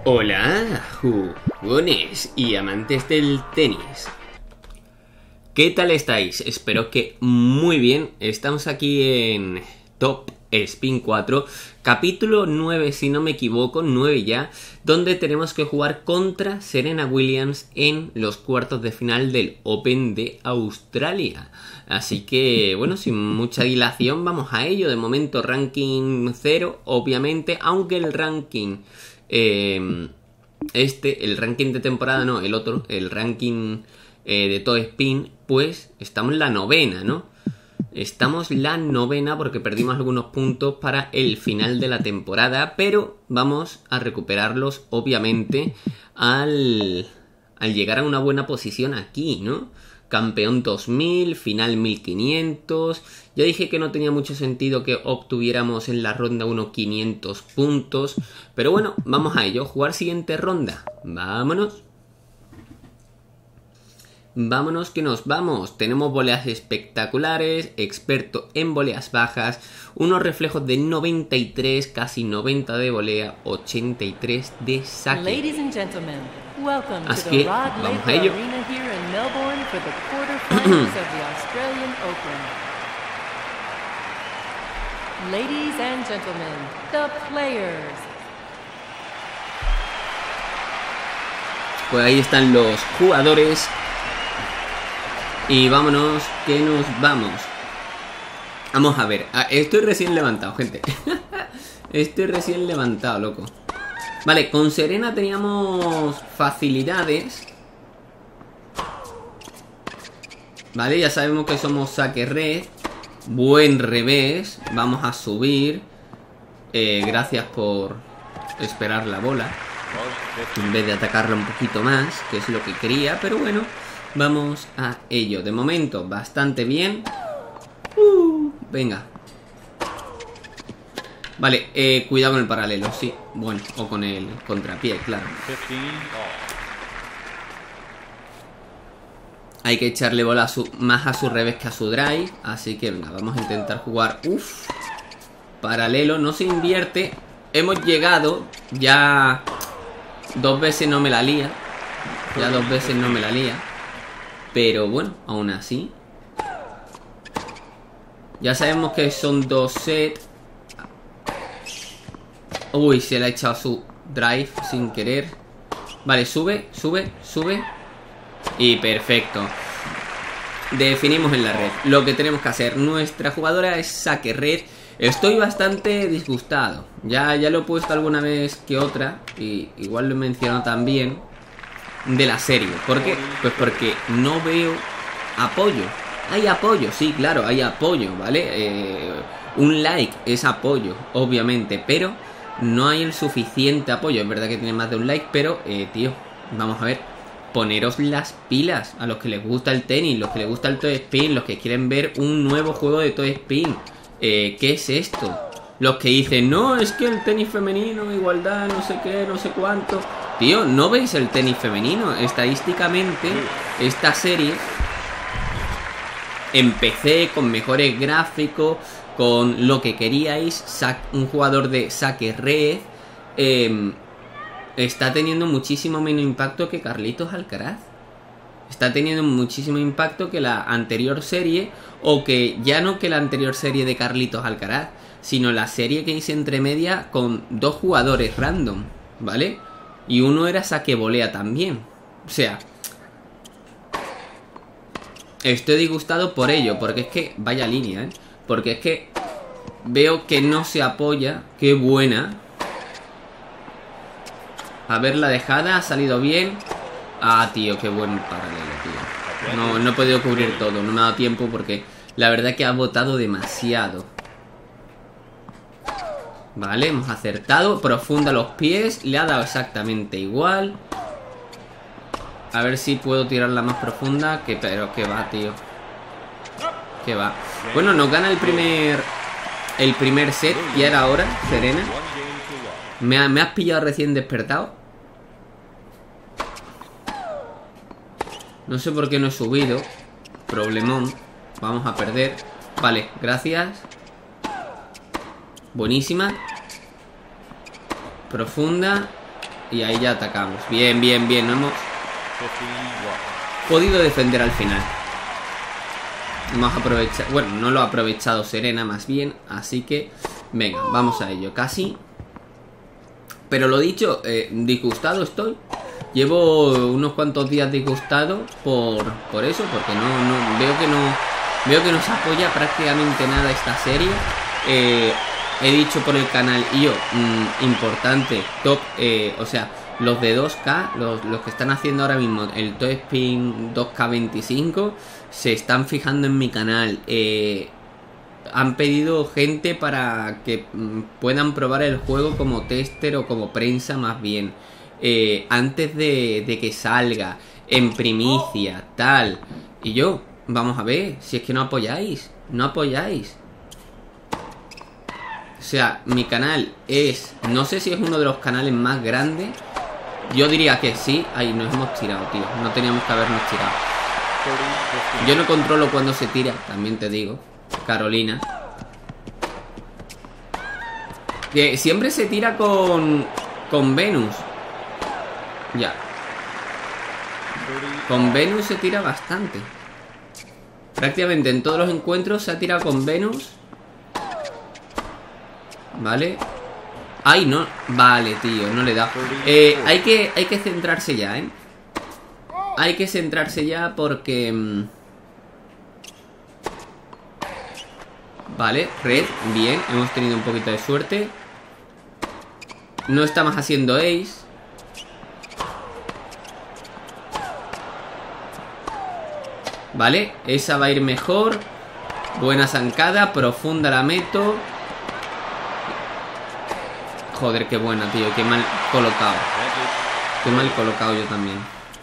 Hola, jugones y amantes del tenis. ¿Qué tal estáis? Espero que muy bien. Estamos aquí en Top Spin 4, capítulo 9 si no me equivoco, 9 ya, donde tenemos que jugar contra Serena Williams en los cuartos de final del Open de Australia. Así que, bueno, sin mucha dilación vamos a ello. De momento ranking 0, obviamente, aunque el ranking... el ranking de temporada no, el otro, el ranking de Top Spin, pues estamos en la novena, ¿no? Estamos la novena porque perdimos algunos puntos para el final de la temporada, pero vamos a recuperarlos, obviamente, al llegar a una buena posición aquí, ¿no? Campeón 2000, final 1500. Ya dije que no tenía mucho sentido que obtuviéramos en la ronda 1 500 puntos. Pero bueno, vamos a ello. Jugar siguiente ronda. Vámonos. Vámonos que nos vamos. Tenemos voleas espectaculares, experto en voleas bajas, unos reflejos de 93, casi 90 de volea, 83 de saque. Ladies and gentlemen, welcome Así to que the Rod vamos a Laver ello. Arena here in Melbourne for the quarterfinals of the Australian Open. Ladies and gentlemen, the players. Pues ahí están los jugadores. Y vámonos, que nos vamos. Vamos a ver. Estoy recién levantado, gente. Estoy recién levantado, loco. Vale, con Serena teníamos facilidades. Vale, ya sabemos que somos saque red. Buen revés. Vamos a subir. Gracias por esperar la bola. En vez de atacarla un poquito más, que es lo que quería, pero bueno. Vamos a ello. De momento, bastante bien. Venga. Vale, cuidado con el paralelo, sí. Bueno, o con el contrapié, claro. Hay que echarle bola más a su revés que a su drive. Así que venga, vamos a intentar jugar. Paralelo, no se invierte. Hemos llegado. Ya 2 veces no me la lía. Ya 2 veces no me la lía. Pero bueno, aún así. Ya sabemos que son 2 sets. Uy, se le ha echado su drive sin querer. Vale, sube. Y perfecto. Definimos en la red lo que tenemos que hacer. Nuestra jugadora es saque red. Estoy bastante disgustado. Ya lo he puesto alguna vez que otra. Y igual lo he mencionado también. De la serie. ¿Por qué? Pues porque no veo apoyo. Hay apoyo, sí, claro, hay apoyo, ¿vale? Un like es apoyo, obviamente, pero no hay el suficiente apoyo. Es verdad que tiene más de un like, pero, tío, vamos a ver. Poneros las pilas a los que les gusta el tenis, los que les gusta el Top Spin, los que quieren ver un nuevo juego de Top Spin. ¿Qué es esto? Los que dicen, no, es que el tenis femenino, igualdad, no sé qué, no sé cuánto. Tío, ¿no veis el tenis femenino? Estadísticamente, esta serie empecé con mejores gráficos, con lo que queríais, un jugador de saque red. Está teniendo muchísimo menos impacto que Carlitos Alcaraz. Está teniendo muchísimo impacto que la anterior serie, o que ya no que la anterior serie de Carlitos Alcaraz, sino la serie que hice entre media con 2 jugadores random, ¿vale? Y uno era saque volea también. O sea, estoy disgustado por ello, porque es que, vaya línea, porque es que veo que no se apoya. Qué buena. A ver la dejada, ha salido bien. Ah, tío, qué buen paralelo, tío. No he podido cubrir todo, no me ha dado tiempo porque la verdad que ha botado demasiado. Vale, hemos acertado. Profunda los pies. Le ha dado exactamente igual. A ver si puedo tirarla más profunda. Pero que va, tío. Que va. Bueno, nos gana el primer set. Ya era hora, Serena. Me has pillado recién despertado. No sé por qué no he subido. Problemón. Vamos a perder. Vale, gracias. Buenísima. Profunda. Y ahí ya atacamos. Bien, bien, bien. No hemos podido defender al final. Hemos aprovechado... Bueno, no lo ha aprovechado Serena más bien. Así que, venga, vamos a ello. Casi. Pero lo dicho, disgustado estoy. Llevo unos cuantos días disgustado por eso. Porque no veo que no se apoya prácticamente nada esta serie. He dicho por el canal yo, importante, top, o sea, los de 2K, los que están haciendo ahora mismo el Top Spin 2K25, se están fijando en mi canal. Han pedido gente para que puedan probar el juego como tester o como prensa más bien. Antes de que salga, en primicia, tal. Y yo, vamos a ver, si es que no apoyáis. O sea, mi canal es... No sé si es uno de los canales más grandes. Yo diría que sí. Ahí nos hemos tirado, tío. No teníamos que habernos tirado. Yo no controlo cuando se tira, también te digo. Carolina. Que siempre se tira con Venus. Ya. Con Venus se tira bastante. Prácticamente en todos los encuentros se ha tirado con Venus. Vale. Ay, no. Vale, tío, no le da. Hay que centrarse ya, ¿eh? Hay que centrarse ya porque... Vale, red, bien. Hemos tenido un poquito de suerte. No estamos haciendo ace. Vale, esa va a ir mejor. Buena zancada, profunda la meto. Joder, qué buena, tío, qué mal colocado. Qué mal colocado yo también.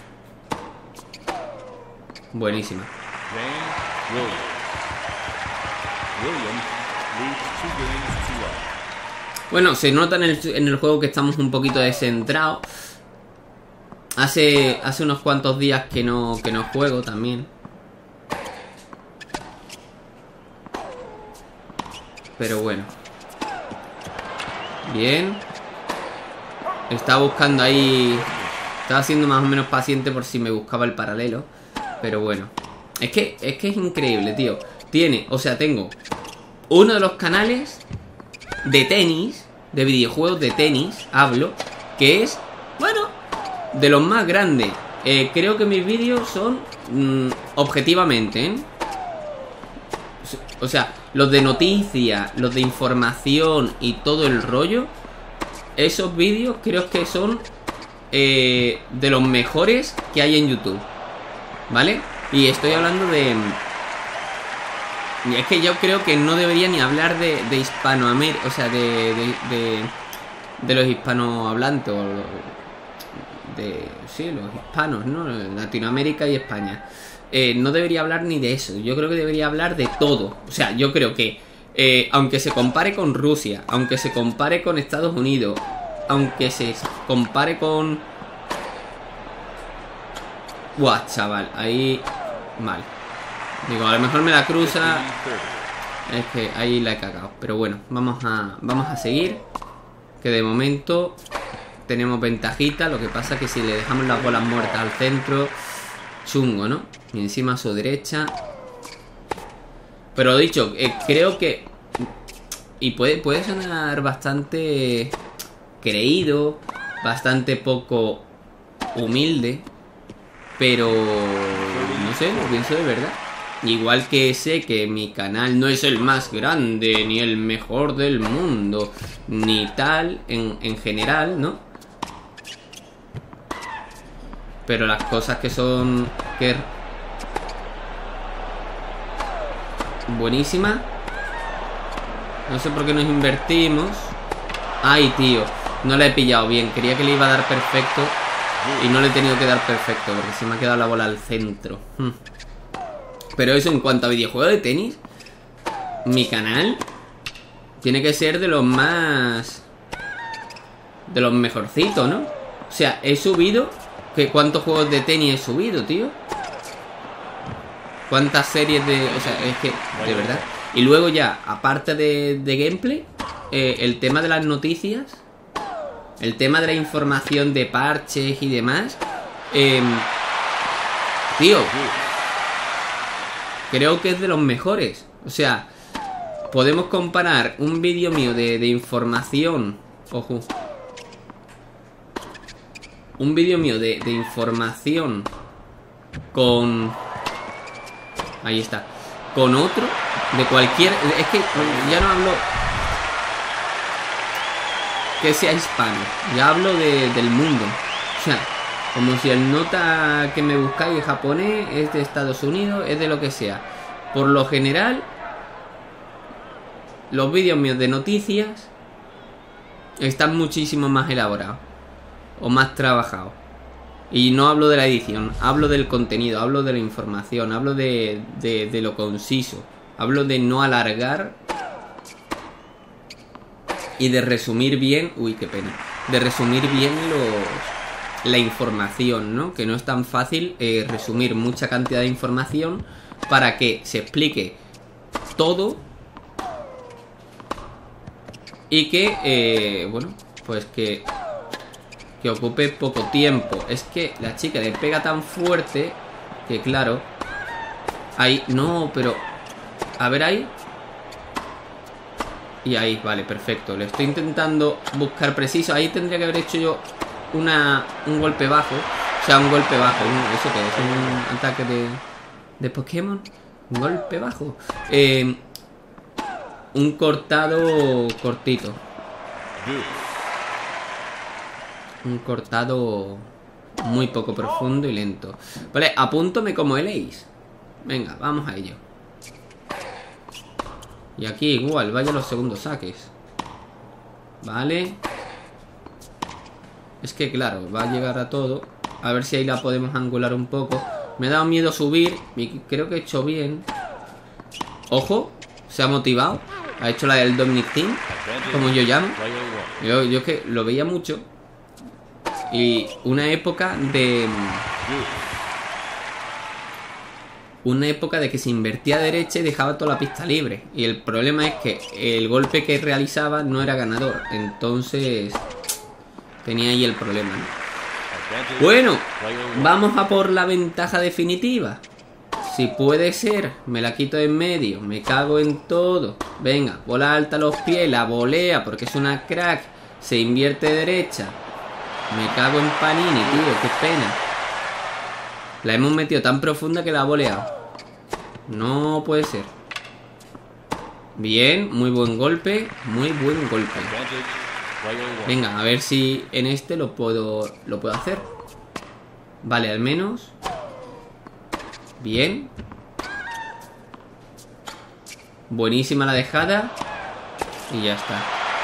Buenísima. Bueno, se nota en el juego que estamos un poquito descentrados. Hace unos cuantos días que no juego también. Pero bueno. Bien. Estaba buscando ahí. Estaba siendo más o menos paciente por si me buscaba el paralelo. Pero bueno. Es que es increíble, tío. Tengo uno de los canales de tenis, de videojuegos de tenis, hablo, que es, bueno, de los más grandes. Creo que mis vídeos son objetivamente, ¿eh? O sea, los de noticias, los de información y todo el rollo, esos vídeos creo que son de los mejores que hay en YouTube, ¿vale? Y estoy hablando de... Y es que yo creo que no debería ni hablar de Hispanoamérica, o sea, de los hispanohablantes, o sí, los hispanos, ¿no? Latinoamérica y España. No debería hablar ni de eso. Yo creo que debería hablar de todo. O sea, yo creo que aunque se compare con Rusia, aunque se compare con Estados Unidos, aunque se compare con... Buah, chaval, ahí... Mal. Digo, a lo mejor me la cruza. Es que ahí la he cagado. Pero bueno, vamos a seguir. Que de momento tenemos ventajita. Lo que pasa es que si le dejamos las bolas muertas al centro, chungo, ¿no? Y encima a su derecha. Pero lo dicho, creo que... Y puede sonar bastante creído, bastante poco humilde, pero no sé, lo pienso de verdad. Igual que sé que mi canal no es el más grande, ni el mejor del mundo, ni tal, en general, ¿no? Pero las cosas que son... Buenísima. No sé por qué nos invertimos. Ay, tío, no la he pillado bien. Quería que le iba a dar perfecto y no le he tenido que dar perfecto porque se me ha quedado la bola al centro. Pero eso, en cuanto a videojuegos de tenis, mi canal tiene que ser de los más... de los mejorcitos, ¿no? O sea, he subido... ¿Cuántos juegos de tenis he subido, tío? ¿Cuántas series de...? O sea, es que... de verdad. Y luego ya, aparte de gameplay, el tema de las noticias... el tema de la información de parches y demás, tío, creo que es de los mejores. O sea, podemos comparar un vídeo mío de información. Ojo. Un vídeo mío de información con... Ahí está. Con otro de cualquier... Es que ya no hablo que sea hispano, ya hablo del mundo. O sea, como si el nota que me buscáis japonés es de Estados Unidos, es de lo que sea. Por lo general, los vídeos míos de noticias están muchísimo más elaborados o más trabajados. Y no hablo de la edición, hablo del contenido, hablo de la información, hablo de lo conciso, hablo de no alargar y de resumir bien, uy, qué pena, de resumir bien la información, ¿no? Que no es tan fácil resumir mucha cantidad de información para que se explique todo y que, bueno, pues que ocupe poco tiempo. Es que la chica le pega tan fuerte que, claro, ahí, no, pero a ver ahí. Y ahí, vale, perfecto. Le estoy intentando buscar preciso. Ahí tendría que haber hecho yo un golpe bajo. O sea, un golpe bajo. ¿Eso qué es? ¿Un ataque de Pokémon? Un golpe bajo. Un cortado cortito. Un cortado muy poco profundo y lento. Vale, apúntome como el Ace. Venga, vamos a ello. Y aquí igual, vaya los segundos saques. Vale. Es que claro, va a llegar a todo. A ver si ahí la podemos angular un poco. Me ha dado miedo subir y creo que he hecho bien. Ojo, se ha motivado. Ha hecho la del Dominic Team, como yo llamo. Yo que lo veía mucho. Y una época de que se invertía a derecha y dejaba toda la pista libre. Y el problema es que el golpe que realizaba no era ganador. Entonces tenía ahí el problema, ¿no? Bueno, vamos a por la ventaja definitiva. Si puede ser, me la quito en medio. Me cago en todo. Venga, bola alta a los pies, la volea porque es una crack. Se invierte derecha. Me cago en Panini, tío, qué pena. La hemos metido tan profunda que la ha boleado. No puede ser. Bien, muy buen golpe. Muy buen golpe. Venga, a ver si en este lo puedo hacer. Vale, al menos. Bien. Buenísima la dejada. Y ya está.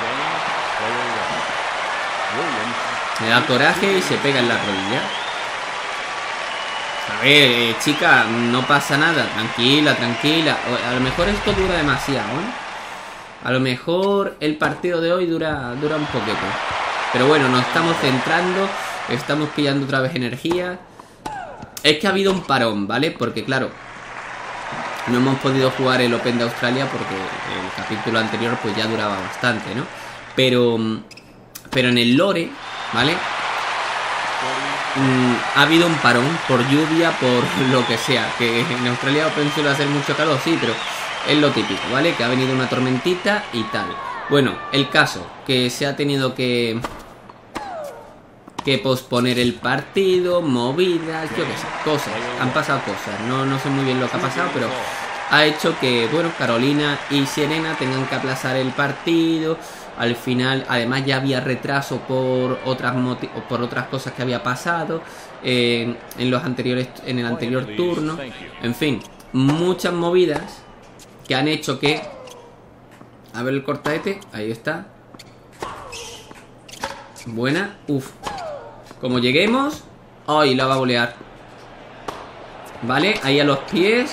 Le da coraje y se pega en la rodilla. A ver, chica, no pasa nada. Tranquila, tranquila. A lo mejor esto dura demasiado, ¿eh? A lo mejor el partido de hoy dura un poquito. Pero bueno, nos estamos centrando. Estamos pillando otra vez energía. Es que ha habido un parón, ¿vale? Porque claro, no hemos podido jugar el Open de Australia porque el capítulo anterior pues ya duraba bastante, ¿no? Pero en el lore, ¿vale? Ha habido un parón por lluvia, por lo que sea. Que en Australia Open suele hacer mucho calor, sí, pero es lo típico, ¿vale? Que ha venido una tormentita y tal. Bueno, el caso, que se ha tenido que posponer el partido, movidas, yo qué sé, cosas. Han pasado cosas, no sé muy bien lo que ha pasado, pero ha hecho que, bueno, Carolina y Serena tengan que aplazar el partido. Al final, además ya había retraso por otras cosas que había pasado en el anterior turno. En fin, muchas movidas que han hecho que... A ver el cortaete, ahí está. Buena, uff. Como lleguemos... ¡Ay! La va a bolear. Vale, ahí a los pies.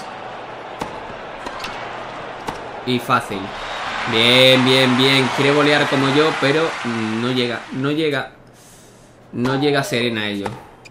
Y fácil. Bien, bien, bien. Quiere volear como yo, pero no llega. No llega Serena a ello.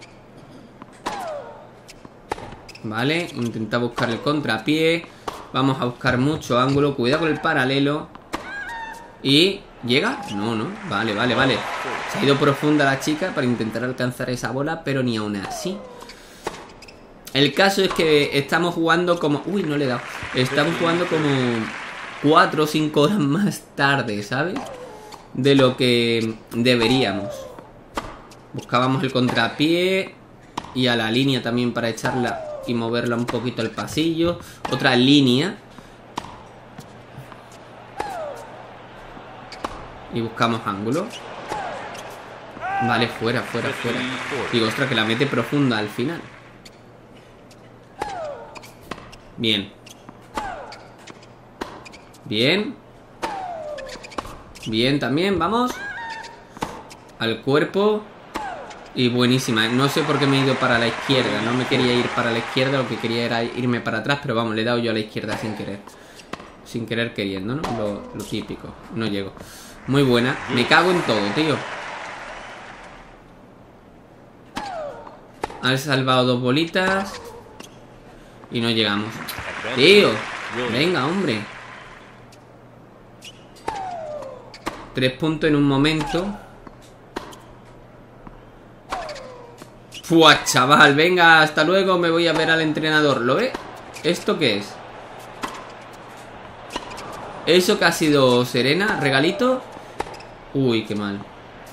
Vale, intenta buscar el contrapié. Vamos a buscar mucho ángulo. Cuidado con el paralelo. Y ¿Llega? No, no. Vale, vale, vale. Se ha ido profunda la chica para intentar alcanzar esa bola, pero ni aún así. El caso es que estamos jugando como... Uy, no le he dado. Estamos jugando como 4 o 5 horas más tarde, ¿sabes? De lo que deberíamos. Buscábamos el contrapié y a la línea también para echarla y moverla un poquito al pasillo. Otra línea. Y buscamos ángulo. Vale, fuera, fuera, fuera. Digo, ostras, que la mete profunda al final. Bien. Bien. Bien también, vamos. Al cuerpo. Y buenísima. No sé por qué me he ido para la izquierda. No me quería ir para la izquierda. Lo que quería era irme para atrás. Pero vamos, le he dado yo a la izquierda sin querer. Sin querer queriendo, ¿no? Lo típico. No llego. Muy buena. Me cago en todo, tío. Han salvado 2 bolitas. Y no llegamos. Tío. Venga, hombre. 3 puntos en un momento. Fua, chaval. Venga, hasta luego. Me voy a ver al entrenador. ¿Lo ve? ¿Esto qué es? Eso que ha sido Serena. Regalito. Uy, qué mal.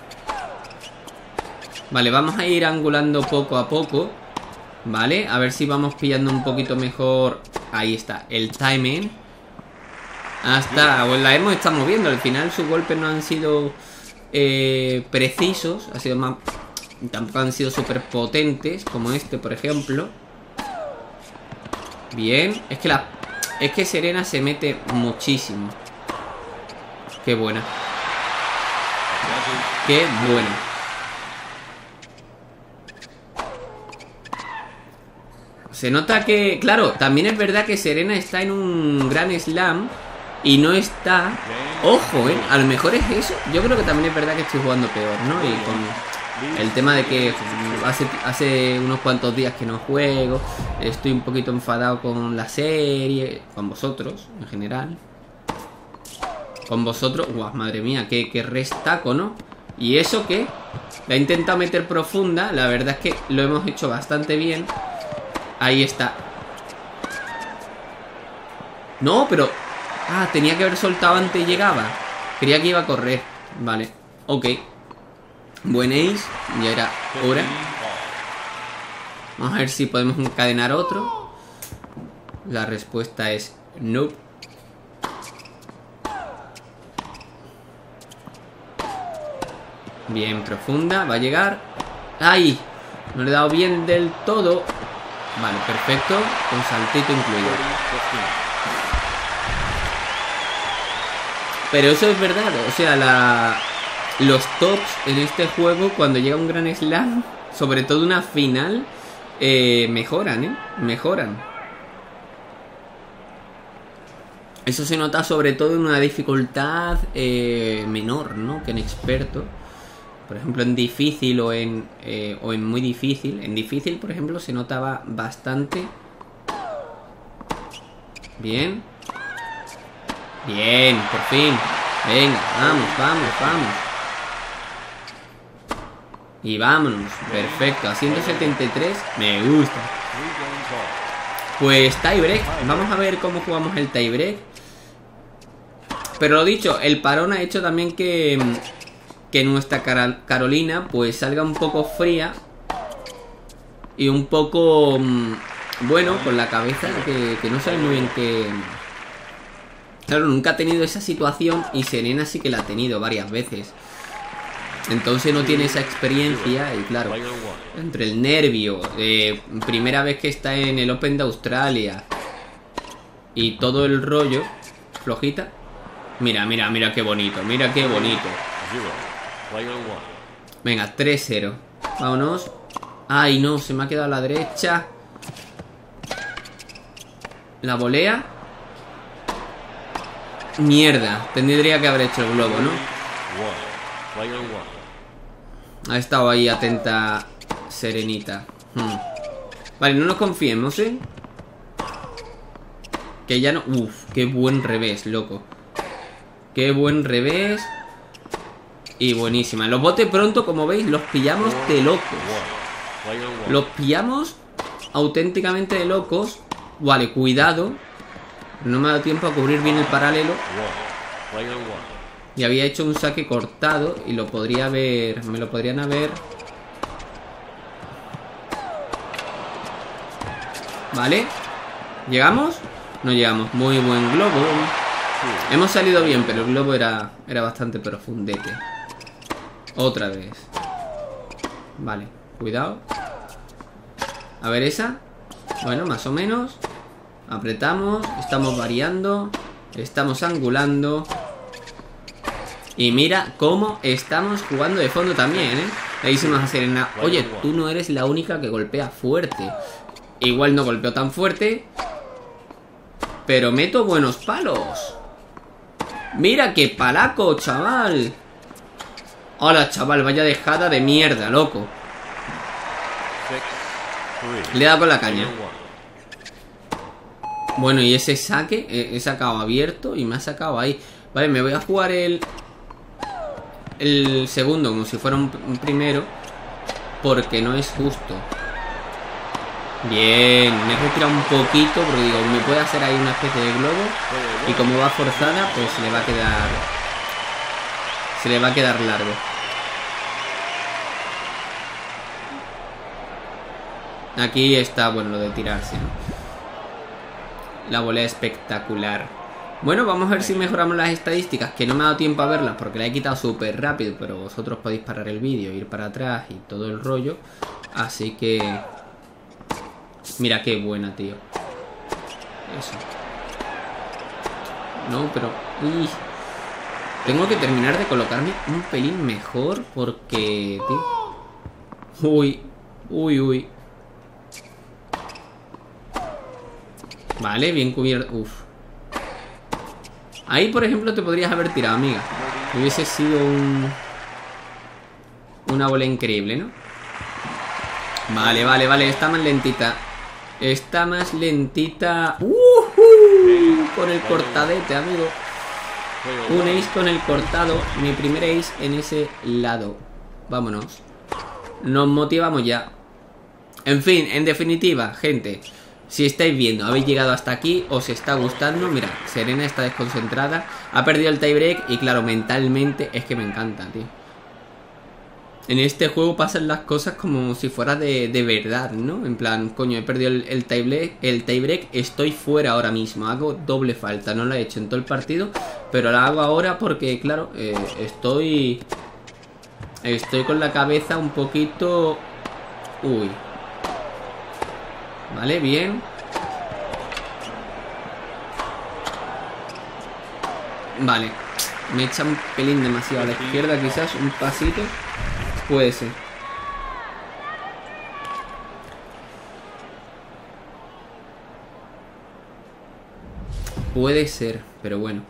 Vale, vamos a ir angulando poco a poco. Vale, a ver si vamos pillando un poquito mejor. Ahí está, el timing. Hasta, pues la hemos estado moviendo. Al final sus golpes no han sido precisos. Ha sido más... Tampoco han sido súper potentes, como este, por ejemplo. Bien. Es que Serena se mete muchísimo. Qué buena. Qué buena. Se nota que... Claro, también es verdad que Serena está en un gran slam y no está... Ojo, a lo mejor es eso. Yo creo que también es verdad que estoy jugando peor, ¿no? Y con el tema de que hace unos cuantos días que no juego. Estoy un poquito enfadado con la serie. Con vosotros, en general. Con vosotros... Guau, madre mía, qué restaco, ¿no? Y eso que la he intentado meter profunda. La verdad es que lo hemos hecho bastante bien. Ahí está. No, pero... Ah, tenía que haber soltado antes y llegaba. Creía que iba a correr. Vale, ok. Buen ace. Ya era hora. Vamos a ver si podemos encadenar otro. La respuesta es no. Bien profunda, va a llegar. ¡Ay! No le he dado bien del todo. Vale, perfecto. Con saltito incluido. Pero eso es verdad. O sea, los tops en este juego, cuando llega un gran slam, sobre todo una final, mejoran, mejoran. Eso se nota sobre todo en una dificultad menor, ¿no? Que en experto. Por ejemplo, en difícil o en muy difícil. En difícil, por ejemplo, se notaba bastante. Bien. Bien, por fin. Venga, vamos, vamos, vamos. Y vámonos. Perfecto, a 173. Me gusta. Pues tiebreak. Vamos a ver cómo jugamos el tiebreak. Pero lo dicho, el parón ha hecho también que nuestra Carolina pues salga un poco fría y un poco bueno, con la cabeza que no sabe muy bien qué. Claro, nunca ha tenido esa situación y Serena sí que la ha tenido varias veces. Entonces no tiene esa experiencia y claro, entre el nervio, primera vez que está en el Open de Australia y todo el rollo, flojita. Mira, mira, mira qué bonito, mira qué bonito. Venga, 3-0. Vámonos. Ay, no, se me ha quedado a la derecha. La volea. Mierda, tendría que haber hecho el globo, ¿no? Ha estado ahí atenta Serenita. Vale, no nos confiemos, ¿eh? Que ya no... Uf, qué buen revés, loco. Qué buen revés. Y buenísima. Los botes pronto, como veis, los pillamos de locos. Los pillamos auténticamente de locos. Vale, cuidado. No me ha dado tiempo a cubrir bien el paralelo. Y había hecho un saque cortado. Y lo podría haber... Me lo podrían haber... Vale. ¿Llegamos? No llegamos. Muy buen globo. Hemos salido bien, pero el globo era bastante profundete. Otra vez. Vale, cuidado. A ver esa. Bueno, más o menos. Apretamos, estamos variando. Estamos angulando. Y mira cómo estamos jugando de fondo también, ¿eh? Le hicimos a Serena: oye, tú no eres la única que golpea fuerte. Igual no golpeo tan fuerte, pero meto buenos palos. Mira qué palaco, chaval. Hola, chaval, vaya dejada de mierda, loco. Le he dado con la caña. Bueno, y ese saque he sacado abierto y me ha sacado ahí. Vale, me voy a jugar el segundo como si fuera un primero, porque no es justo. Bien, me he retirado un poquito porque digo, me puede hacer ahí una especie de globo. Y como va forzada, pues se le va a quedar... Se le va a quedar largo. Aquí está, bueno, lo de tirarse, ¿no? La volea espectacular. Bueno, vamos a ver si mejoramos las estadísticas, que no me ha dado tiempo a verlas porque la he quitado súper rápido, pero vosotros podéis parar el vídeo, ir para atrás y todo el rollo. Así que... Mira qué buena, tío. Eso. No, pero... Uy. Tengo que terminar de colocarme un pelín mejor porque... Tío. Uy. Uy, uy. Vale, bien cubierto. Uf. Ahí, por ejemplo, te podrías haber tirado, amiga. Hubiese sido una bola increíble, ¿no? Vale, vale, vale. Está más lentita. Está más lentita. Con el cortadete, amigo. Un ace con el cortado. Mi primer ace en ese lado. Vámonos. Nos motivamos ya. En fin, en definitiva, gente, si estáis viendo, habéis llegado hasta aquí, os está gustando. Mira, Serena está desconcentrada, ha perdido el tiebreak y claro, mentalmente es que me encanta, tío. En este juego pasan las cosas como si fuera de verdad, ¿no? En plan, coño, he perdido el tiebreak, estoy fuera ahora mismo. Hago doble falta, no la he hecho en todo el partido, pero la hago ahora porque, claro, estoy con la cabeza un poquito... Uy. Vale, bien. Vale. Me echa un pelín demasiado a la izquierda, quizás un pasito. Puede ser. Puede ser, pero bueno.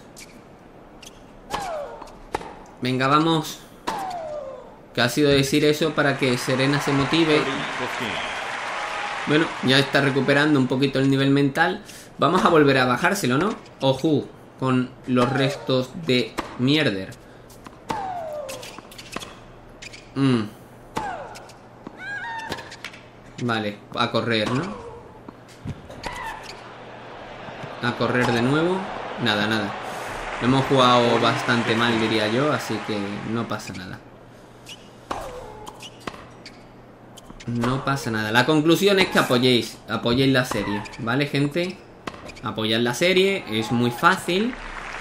Venga, vamos. Que ha sido decir eso para que Serena se motive. Bueno, ya está recuperando un poquito el nivel mental. Vamos a volver a bajárselo, ¿no? Ojo, con los restos de mierder. Vale, a correr, ¿no? A correr de nuevo. Nada, nada. Hemos jugado bastante mal, diría yo, así que no pasa nada. No pasa nada. La conclusión es que apoyéis la serie, ¿vale, gente? Apoyad la serie, es muy fácil.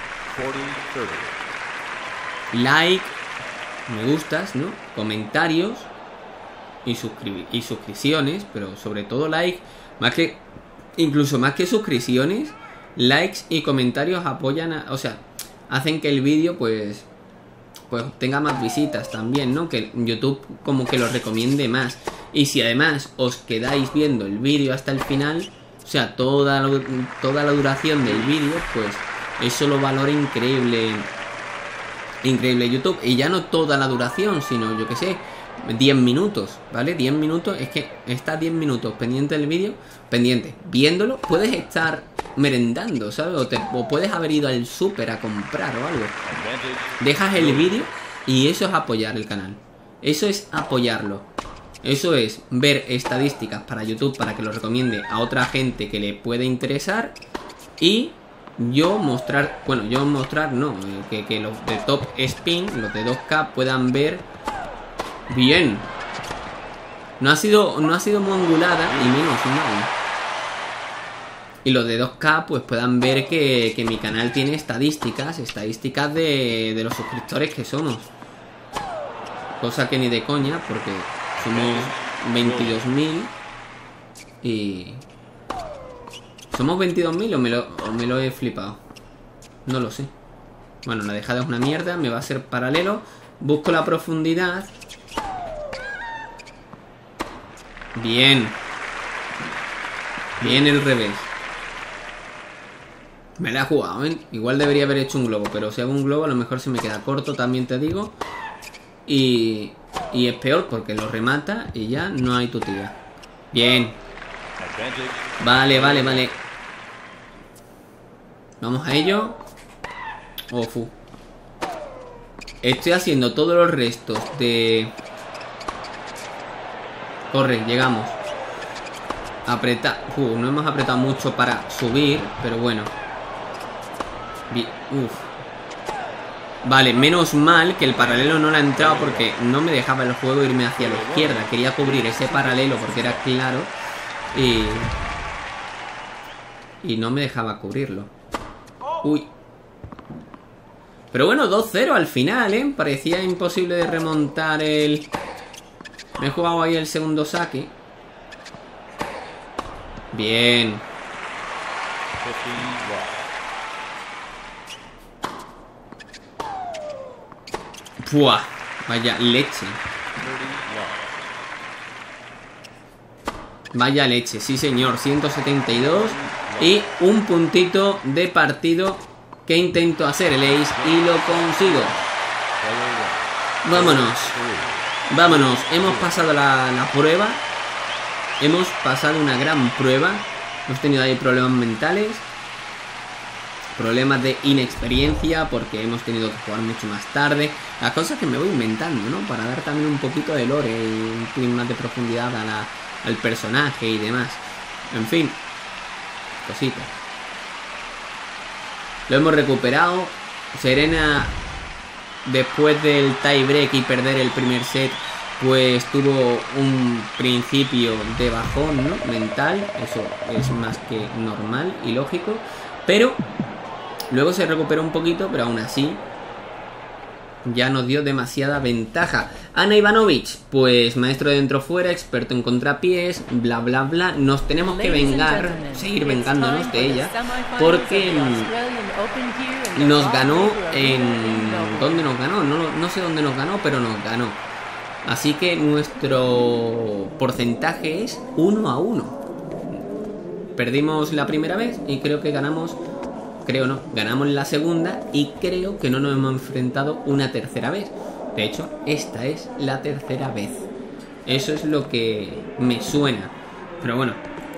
Like, me gustas, ¿no? Comentarios y suscripciones, pero sobre todo like. Incluso más que suscripciones, likes y comentarios apoyan o sea, hacen que el vídeo pues tenga más visitas también, ¿no? Que YouTube como que lo recomiende más. Y si además os quedáis viendo el vídeo hasta el final, o sea, toda la duración del vídeo, pues eso lo valora increíble YouTube. Y ya no toda la duración, sino, yo que sé, 10 minutos, ¿vale? 10 minutos, es que está 10 minutos pendiente del vídeo, viéndolo, puedes estar merendando, ¿sabes? O puedes haber ido al súper a comprar o algo. Dejas el vídeo Y eso es apoyar el canal. Eso es apoyarlo. Eso es ver estadísticas para YouTube para que lo recomiende a otra gente que le puede interesar. Y yo mostrar, bueno, yo mostrar no, que los de Top Spin, los de 2K puedan ver bien. No ha sido muy angulada y menos mal. Y los de 2K pues puedan ver que mi canal tiene estadísticas de los suscriptores que somos. Cosa que ni de coña, porque somos 22.000 y... ¿Somos 22.000 o me lo he flipado? No lo sé. Bueno, la dejada es una mierda, me va a ser paralelo. Busco la profundidad. Bien. Bien el revés. Me la he jugado, ¿eh? Igual debería haber hecho un globo, pero si hago un globo a lo mejor se me queda corto, también te digo. Y es peor porque lo remata y ya no hay tutía. Bien. Vale, vale, vale. Vamos a ello. Ofu. Estoy haciendo todos los restos de... Corre, llegamos. Apretar. No hemos apretado mucho para subir, pero bueno. Uf. Vale, menos mal que el paralelo no le ha entrado porque no me dejaba el juego irme hacia la izquierda. Quería cubrir ese paralelo porque era claro. Y no me dejaba cubrirlo. Uy. Pero bueno, 2-0 al final, ¿eh? Parecía imposible de remontar el... Me he jugado ahí el segundo saque. Bien. ¡Puah! Vaya leche. Vaya leche, sí señor. 172. Y un puntito de partido que intento hacer el ace y lo consigo. Vámonos. Vámonos. Hemos pasado la prueba. Hemos pasado una gran prueba. Hemos tenido ahí problemas mentales. Problemas de inexperiencia porque hemos tenido que jugar mucho más tarde. Las cosas que me voy inventando, ¿no? Para dar también un poquito de lore y un poquito más de profundidad al personaje y demás. En fin. Cositas. Lo hemos recuperado. Serena, después del tie break y perder el primer set, pues tuvo un principio de bajón, ¿no? Mental. Eso es más que normal y lógico. Pero luego se recuperó un poquito, pero aún así ya nos dio demasiada ventaja. Ana Ivanovic, pues maestro de dentro fuera, experto en contrapiés, bla bla bla. Nos tenemos que vengar, seguir vengándonos de ella, porque nos ganó en... ¿Dónde nos ganó? No sé dónde nos ganó, pero nos ganó. Así que nuestro porcentaje es 1-1. Perdimos la primera vez y creo que ganamos... Creo no, ganamos la segunda y creo que no nos hemos enfrentado una tercera vez. De hecho, esta es la tercera vez. Eso es lo que me suena. Pero bueno,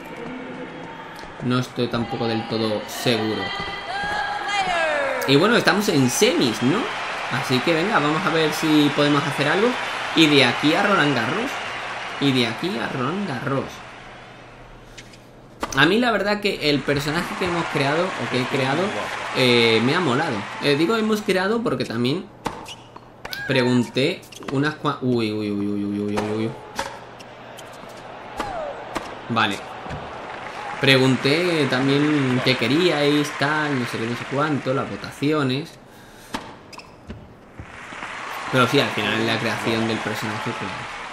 no estoy tampoco del todo seguro. Y bueno, estamos en semis, ¿no? Así que venga, vamos a ver si podemos hacer algo. Y de aquí a Roland Garros. Y de aquí a Roland Garros. A mí la verdad que el personaje que hemos creado, o que he creado, me ha molado. Digo hemos creado porque también pregunté unas cuantas... Uy. Vale. Pregunté también qué queríais, tal, no sé qué, no sé cuánto, las votaciones. Pero sí, al final la creación del personaje pues,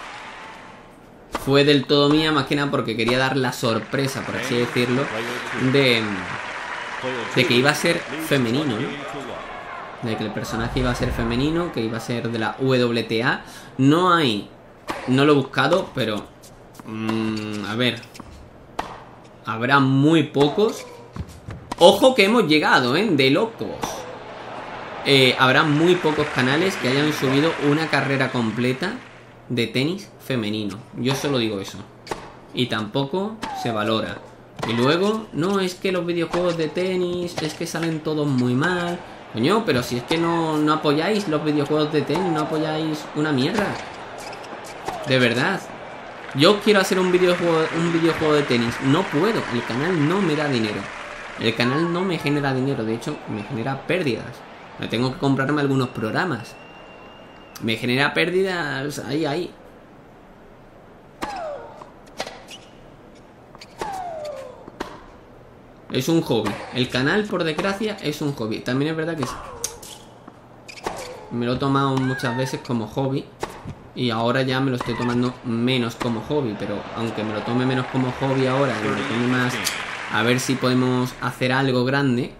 fue del todo mía, más que nada porque quería dar la sorpresa, por así decirlo, de que iba a ser femenino, ¿no? De que el personaje iba a ser femenino, que iba a ser de la WTA. No lo he buscado, pero a ver, habrá muy pocos. Ojo que hemos llegado, de locos. Habrá muy pocos canales que hayan subido una carrera completa de tenis femenino. Yo solo digo eso. Y tampoco se valora. Y luego, no, es que los videojuegos de tenis es que salen todos muy mal. Coño, pero si es que no apoyáis los videojuegos de tenis, no apoyáis una mierda. De verdad. Yo quiero hacer un videojuego de tenis. No puedo. El canal no me da dinero. El canal no me genera dinero. De hecho, me genera pérdidas. Me tengo que comprarme algunos programas. Me genera pérdidas ahí. Es un hobby. El canal, por desgracia, es un hobby. También es verdad que me lo he tomado muchas veces como hobby. Y ahora ya me lo estoy tomando menos como hobby. Pero aunque me lo tome menos como hobby ahora, me lo tome más a ver si podemos hacer algo grande,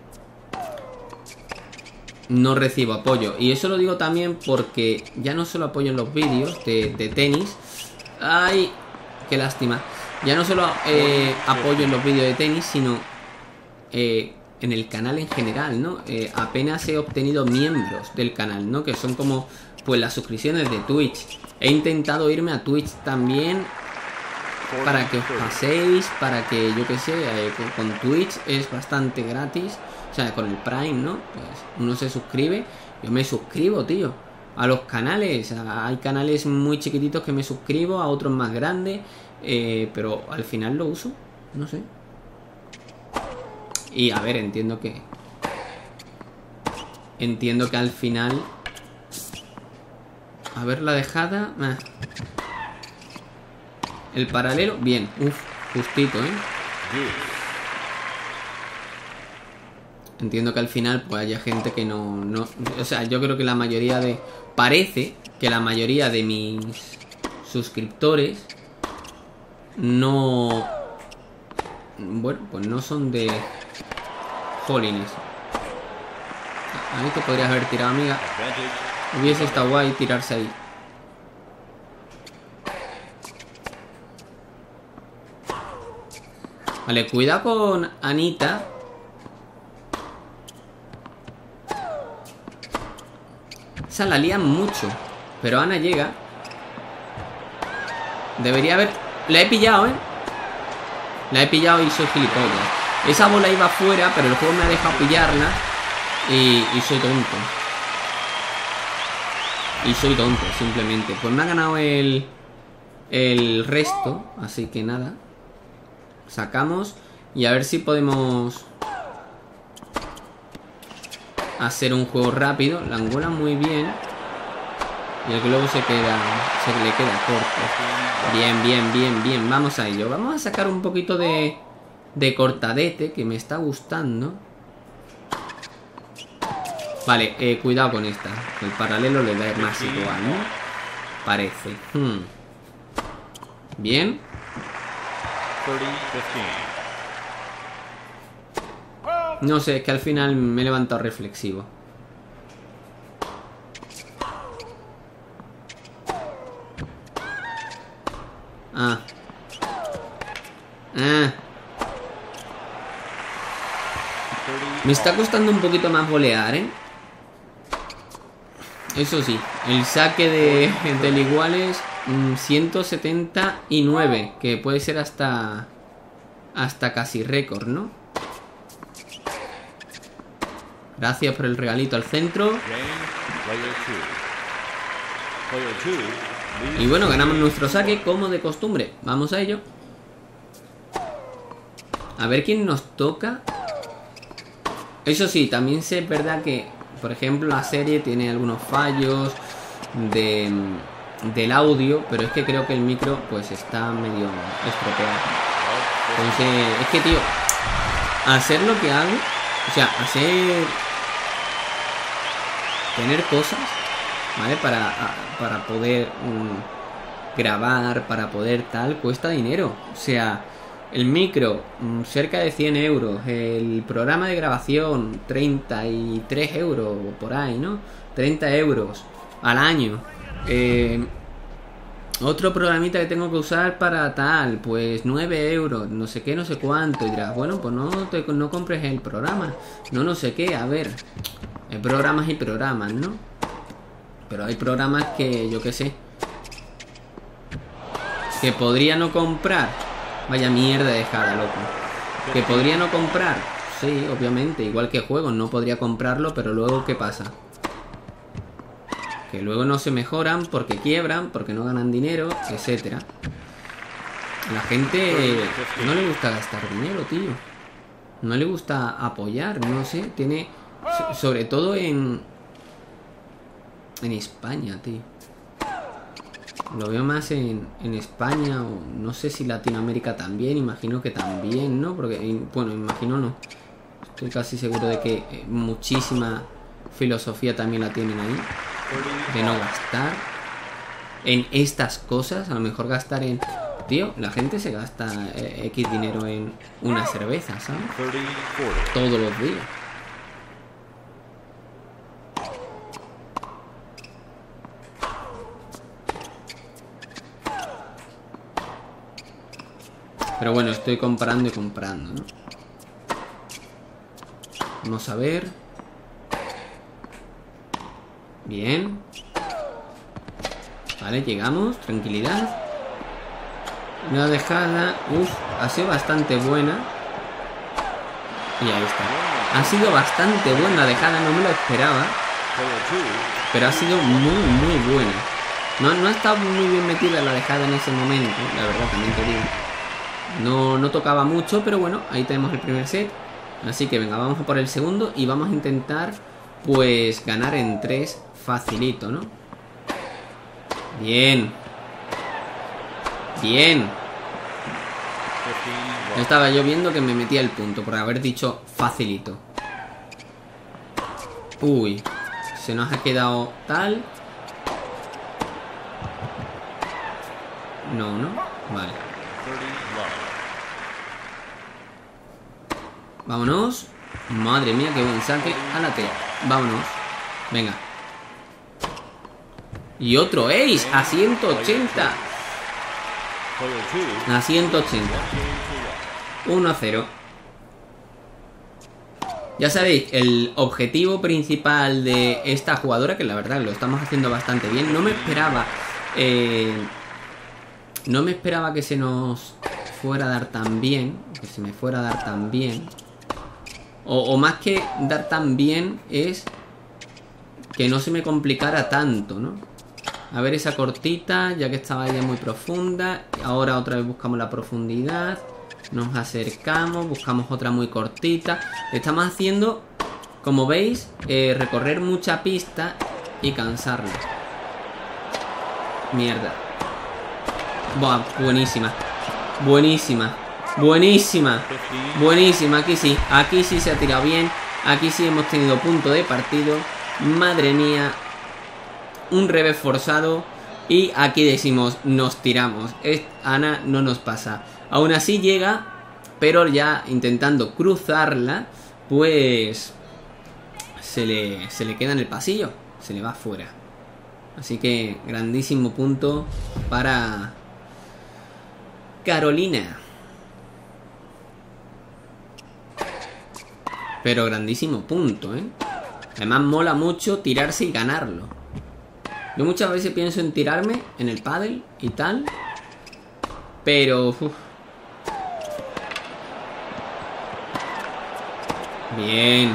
no recibo apoyo. Y eso lo digo también porque ya no solo apoyo en los vídeos de tenis. ¡Ay! ¡Qué lástima! Ya no solo apoyo en los vídeos de tenis, sino en el canal en general, ¿no? Apenas he obtenido miembros del canal, ¿no? Que son como, pues, las suscripciones de Twitch. He intentado irme a Twitch también para que os paséis, para que, yo qué sé, con Twitch es bastante gratis. O sea, con el Prime, ¿no? Pues uno se suscribe. Yo me suscribo, tío, a los canales. Hay canales muy chiquititos que me suscribo, a otros más grandes. Pero al final lo uso, no sé. Y a ver, entiendo que al final, a ver la dejada, el paralelo, bien, justito, Entiendo que al final pues haya gente que no, o sea, yo creo que la mayoría parece que la mayoría de mis suscriptores no, bueno, pues no son de Jolines. Ahí te podrías haber tirado, amiga. Hubiese estado guay tirarse ahí. Vale, cuidado con Anita. Esa la lían mucho. Pero Ana llega. Debería haber... La he pillado, La he pillado y soy gilipollas. Esa bola iba afuera, pero el juego me ha dejado pillarla. Y soy tonto. Y soy tonto, simplemente. Pues me ha ganado el resto. Así que nada. Sacamos. Y a ver si podemos hacer un juego rápido. La angola muy bien. Y el globo se le queda corto. Bien. Vamos a ello. Vamos a sacar un poquito de cortadete, que me está gustando. Vale, cuidado con esta. El paralelo le da más igual, ¿no? Parece. Bien. No sé, es que al final me he levantado reflexivo. Me está costando un poquito más volear, Eso sí, el saque del igual es 179, que puede ser hasta casi récord, ¿no? Gracias por el regalito al centro. Y bueno, ganamos nuestro saque como de costumbre. Vamos a ello. A ver quién nos toca. Eso sí, también es verdad que, por ejemplo, la serie tiene algunos fallos del audio, pero es que creo que el micro pues está medio estropeado. Entonces, es que, tío, hacer lo que hago, o sea, tener cosas, ¿vale? Para poder grabar, para poder tal, cuesta dinero. O sea, el micro, cerca de 100 euros. El programa de grabación, 33 euros por ahí, ¿no? 30 euros al año. Otro programita que tengo que usar para tal, pues 9 euros, no sé qué, no sé cuánto. Y dirás, bueno, pues no compres el programa. No sé qué, a ver. Hay programas y programas, ¿no? Pero hay programas que, yo qué sé, que podría no comprar. Vaya mierda dejada, loco. Que podría no comprar sí, obviamente. Igual que juegos, no podría comprarlo, pero luego, ¿qué pasa? Que luego no se mejoran porque quiebran, porque no ganan dinero, etcétera. A la gente no le gusta gastar dinero, tío. No le gusta apoyar, no sé. Tiene... Sobre todo en España, tío. Lo veo más en España, o no sé si Latinoamérica también. Imagino que también, ¿no? Porque, bueno, imagino no. Estoy casi seguro de que muchísima filosofía también la tienen ahí. De no gastar en estas cosas. A lo mejor gastar en... Tío, la gente se gasta X dinero en una cerveza, ¿sabes? Todos los días. Pero bueno, estoy comprando y comprando, ¿no? Vamos a ver. Bien. Vale, llegamos. Tranquilidad. Una dejada. Uf, ha sido bastante buena. Y ahí está. Ha sido bastante buena la dejada, no me lo esperaba. Pero ha sido muy buena. No ha estado muy bien metida la dejada en ese momento, la verdad, también te digo. No tocaba mucho, pero bueno, ahí tenemos el primer set. Así que venga, vamos a por el segundo y vamos a intentar, pues, ganar en 3 facilito, ¿no? Bien. Bien. Estaba yo viendo que me metía el punto por haber dicho facilito. Uy, se nos ha quedado tal. No, vale. Vámonos. Madre mía, qué buen saque a la tela. Vámonos. Venga. Y otro ace a 180. A 180. 1-0. Ya sabéis, el objetivo principal de esta jugadora, que la verdad lo estamos haciendo bastante bien. No me esperaba que se nos fuera a dar tan bien. Que se me fuera a dar tan bien. O más que dar tan bien es que no se me complicara tanto, ¿no? A ver esa cortita, ya que estaba ella muy profunda. Ahora otra vez buscamos la profundidad. Nos acercamos, buscamos otra muy cortita. Estamos haciendo, como veis, recorrer mucha pista y cansarla. Mierda. Buah, buenísima. Buenísima. Buenísima. Buenísima, aquí sí se ha tirado bien. Aquí sí hemos tenido punto de partido. Madre mía. Un revés forzado. Y aquí decimos, nos tiramos. Ana no nos pasa. Aún así llega, pero ya intentando cruzarla, pues se le queda en el pasillo. Se le va fuera. Así que grandísimo punto para Carolina. Pero grandísimo punto, ¿eh? Además mola mucho tirarse y ganarlo. Yo muchas veces pienso en tirarme en el pádel y tal. Pero... Bien.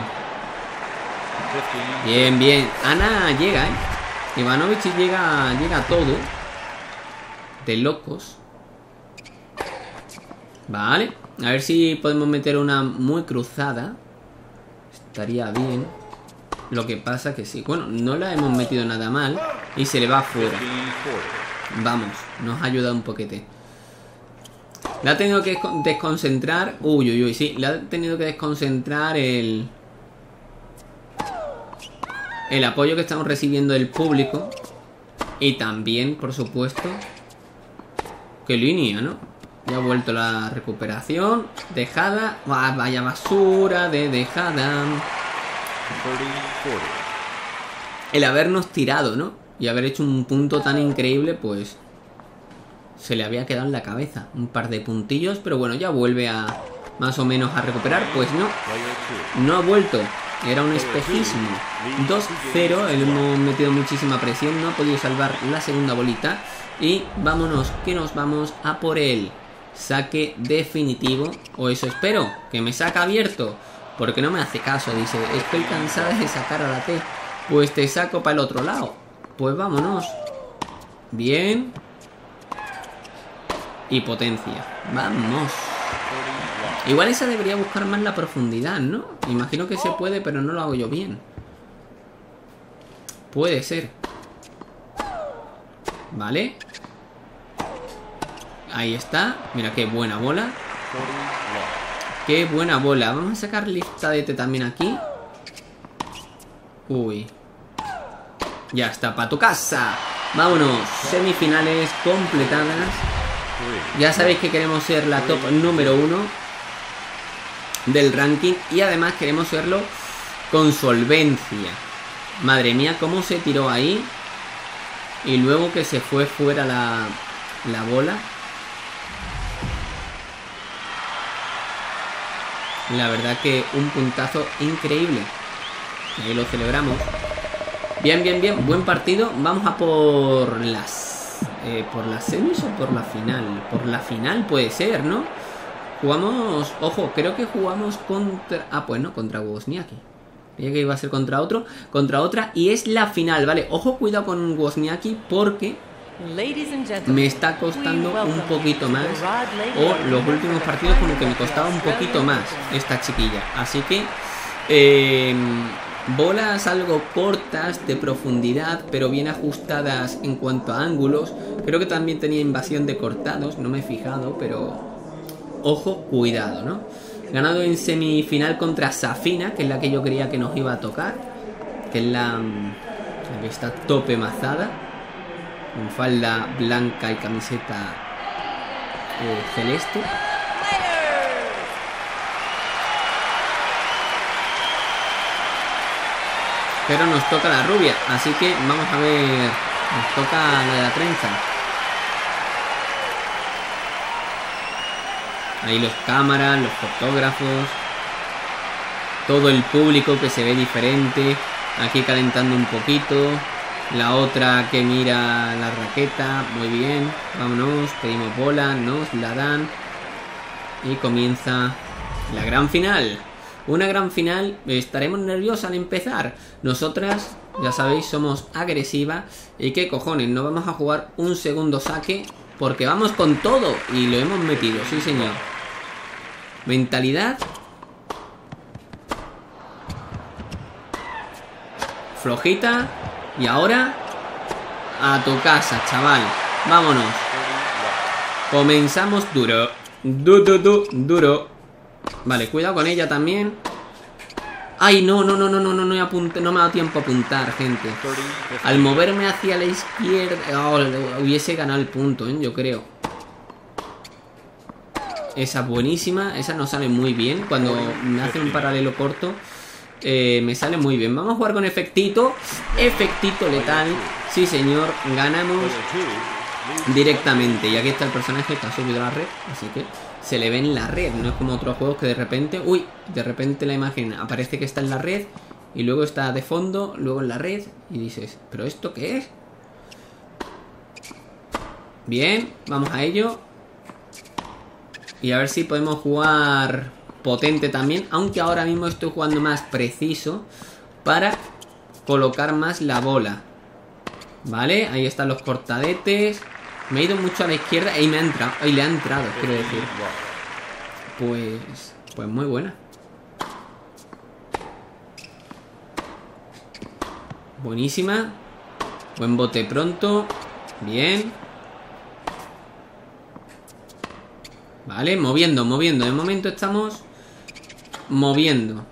Bien. Ana llega, ¿eh? Ivanovic llega a todo. De locos. Vale. A ver si podemos meter una muy cruzada. Estaría bien. Lo que pasa que sí. Bueno, no la hemos metido nada mal. Y se le va fuera. Vamos, nos ha ayudado un poquete. Le ha tenido que desconcentrar. Uy, sí. Le ha tenido que desconcentrar el apoyo que estamos recibiendo del público. Y también, por supuesto. Qué línea, ¿no? Ya ha vuelto la recuperación. Dejada. Vaya basura de dejada. El habernos tirado, ¿no? Y haber hecho un punto tan increíble, pues se le había quedado en la cabeza un par de puntillos, pero bueno, ya vuelve a más o menos a recuperar. Pues no ha vuelto. Era un espejismo. 2-0, le hemos metido muchísima presión. No ha podido salvar la segunda bolita. Y vámonos, que nos vamos a por el saque definitivo. O eso espero, que me saca abierto. Porque no me hace caso, dice, estoy cansada de sacar a la T. Pues te saco para el otro lado. Pues vámonos. Bien. Y potencia. Vamos. Igual esa debería buscar más la profundidad, ¿no? Imagino que se puede, pero no lo hago yo bien. Puede ser. Vale. Ahí está. Mira qué buena bola. Qué buena bola. Vamos a sacar lista de T también aquí. Uy. Ya está, para tu casa. Vámonos. Semifinales completadas. Ya sabéis que queremos ser la top número 1 del ranking. Y además queremos serlo con solvencia. Madre mía, cómo se tiró ahí. Y luego que se fue fuera la bola. La verdad que un puntazo increíble. Ahí lo celebramos. Bien, bien, bien. Buen partido. Vamos a por las... ¿por las semis o por la final? Por la final puede ser, ¿no? Jugamos... Ojo, creo que jugamos contra... Ah, pues no, contra Wozniacki. Creía que iba a ser contra otro. Contra otra. Y es la final, ¿vale? Ojo, cuidado con Wozniacki porque... me está costando un poquito más. O los últimos partidos como que me costaba un poquito más esta chiquilla. Así que bolas algo cortas de profundidad, pero bien ajustadas en cuanto a ángulos. Creo que también tenía invasión de cortados. No me he fijado, pero ojo, cuidado, ¿no? Ganado en semifinal contra Safina, que es la que yo creía que nos iba a tocar. Que es la que está tope mazada. Con falda blanca y camiseta celeste. Pero nos toca la rubia, así que vamos a ver. Nos toca la de la trenza. Ahí los cámaras, los fotógrafos, todo el público que se ve diferente. Aquí calentando un poquito. La otra que mira la raqueta. Muy bien, vámonos, pedimos bola, nos la dan. Y comienza la gran final. Una gran final. Estaremos nerviosos al empezar. Nosotras, ya sabéis, somos agresivas. Y qué cojones, no vamos a jugar un segundo saque, porque vamos con todo. Y lo hemos metido, sí señor. Mentalidad. Flojita. Y ahora a tu casa, chaval. Vámonos. Comenzamos duro. Duro. Vale, cuidado con ella también. Ay, no me ha dado tiempo a apuntar, gente. Al moverme hacia la izquierda hubiese ganado el punto, yo creo. Esa es buenísima. Esa nos sale muy bien. Cuando me hacen un paralelo corto, me sale muy bien. Vamos a jugar con efectito. Efectito letal. Sí señor, ganamos directamente. Y aquí está el personaje que ha subido a la red, así que se le ve en la red. No es como otros juegos que de repente... Uy, de repente la imagen aparece que está en la red y luego está de fondo, luego en la red. Y dices, ¿pero esto qué es? Bien, vamos a ello. Y a ver si podemos jugar potente también, aunque ahora mismo estoy jugando más preciso para colocar más la bola. Vale, ahí están los cortadetes. Me he ido mucho a la izquierda y me ha entrado. Y le ha entrado, quiero decir. Pues muy buena. Buenísima. Buen bote pronto. Bien. Vale, moviendo. De momento estamos moviendo.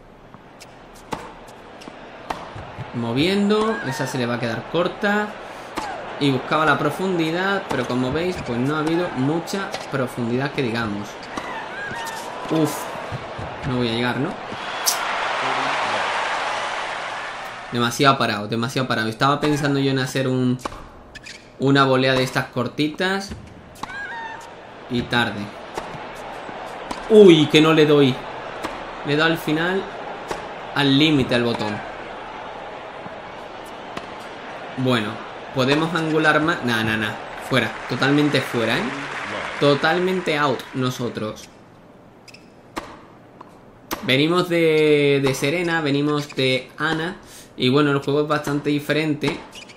Esa se le va a quedar corta. Y buscaba la profundidad, pero como veis, pues no ha habido mucha profundidad que digamos. Uf, no voy a llegar, ¿no? Demasiado parado. Estaba pensando yo en hacer una volea de estas cortitas. Y tarde. Uy, que no le doy. Le he dado al final al límite al botón. Bueno, podemos angular más. Nah. Fuera, totalmente fuera, Totalmente out nosotros. Venimos de Serena, venimos de Ana. Y bueno, el juego es bastante diferente.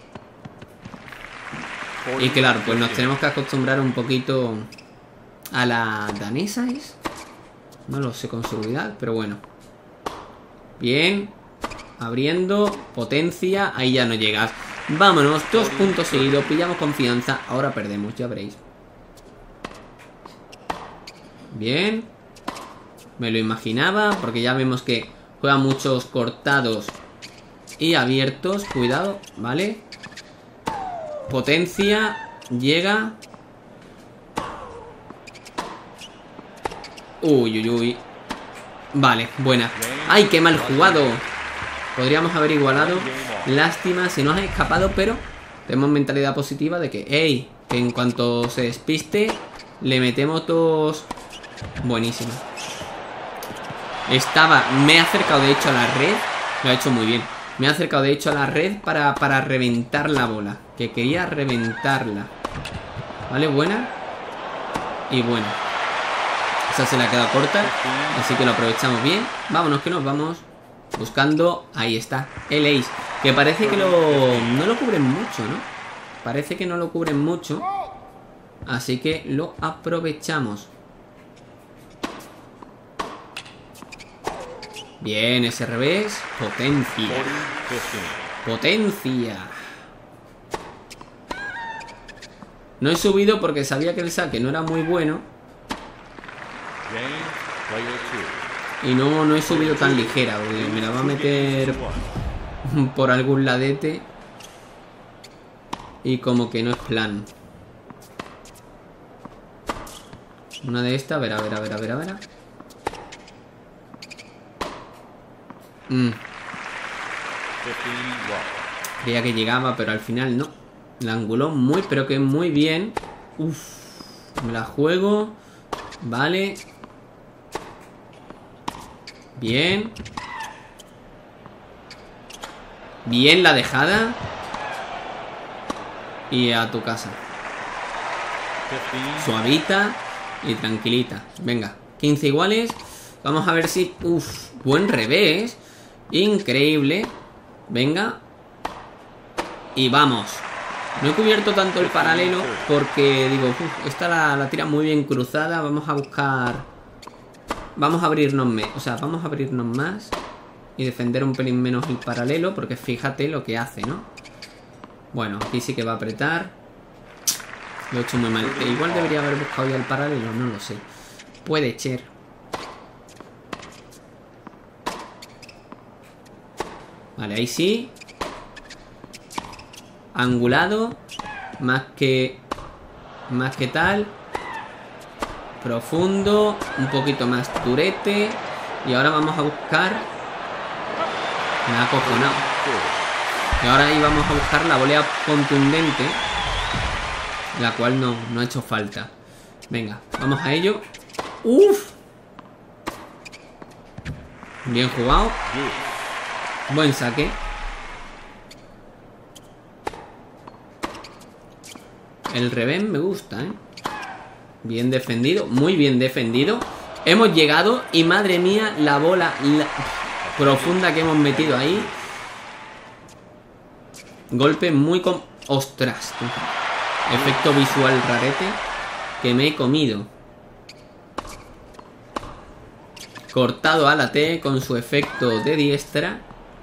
Y claro, pues nos tenemos que acostumbrar un poquito a la danesa, ¿es? No lo sé con seguridad, pero bueno. Bien. Abriendo. Potencia. Ahí ya no llegas. Vámonos. 2 puntos seguidos. Pillamos confianza. Ahora perdemos, ya veréis. Bien. Me lo imaginaba, porque ya vemos que juega muchos cortados y abiertos. Cuidado, ¿vale? Potencia. Llega. Uy, uy, uy. Vale, buena. ¡Ay, qué mal jugado! Podríamos haber igualado. Lástima, se nos ha escapado, pero tenemos mentalidad positiva de que, ¡ey! Que en cuanto se despiste, le metemos 2. Buenísimo. Me he acercado de hecho a la red. Lo ha hecho muy bien. Me he acercado de hecho a la red para reventar la bola. Que quería reventarla. Vale, buena. Y buena. Esa se la queda corta. Así que lo aprovechamos bien. Vámonos que nos vamos. Buscando. Ahí está. El ace. Que parece que no lo cubren mucho, ¿no? Parece que no lo cubren mucho. Así que lo aprovechamos. Bien, ese revés. Potencia. Potencia. No he subido porque sabía que el saque no era muy bueno. Y no he subido tan ligera, porque me la va a meter por algún ladete. Y como que no es plan. Una de estas, a ver. Creía que llegaba, pero al final no. La anguló muy, pero que muy bien. Uf, me la juego. Vale. Bien. Bien la dejada. Y a tu casa. Suavita y tranquilita. Venga, 15 iguales. Vamos a ver si... Uf, buen revés. Increíble. Venga. Y vamos. No he cubierto tanto el paralelo porque digo, esta la tira muy bien cruzada. Vamos a buscar... Vamos a abrirnos vamos a abrirnos más y defender un pelín menos el paralelo, porque fíjate lo que hace, ¿no? Bueno, aquí sí que va a apretar. Lo he hecho muy mal. Igual debería haber buscado ya el paralelo, no lo sé. Puede ser. Vale, ahí sí. Angulado. Más que tal. Profundo. Un poquito más turete. Y ahora vamos a buscar. Me ha acojonado. Y ahora ahí vamos a buscar la volea contundente. La cual no ha hecho falta. Venga, vamos a ello. ¡Uf! Bien jugado. Buen saque. El revés me gusta, ¿eh? Bien defendido, muy bien defendido. Hemos llegado y madre mía, la bola profunda que hemos metido ahí. Golpe muy con... ¡Ostras! Efecto visual rarete que me he comido. Cortado a la T con su efecto de diestra.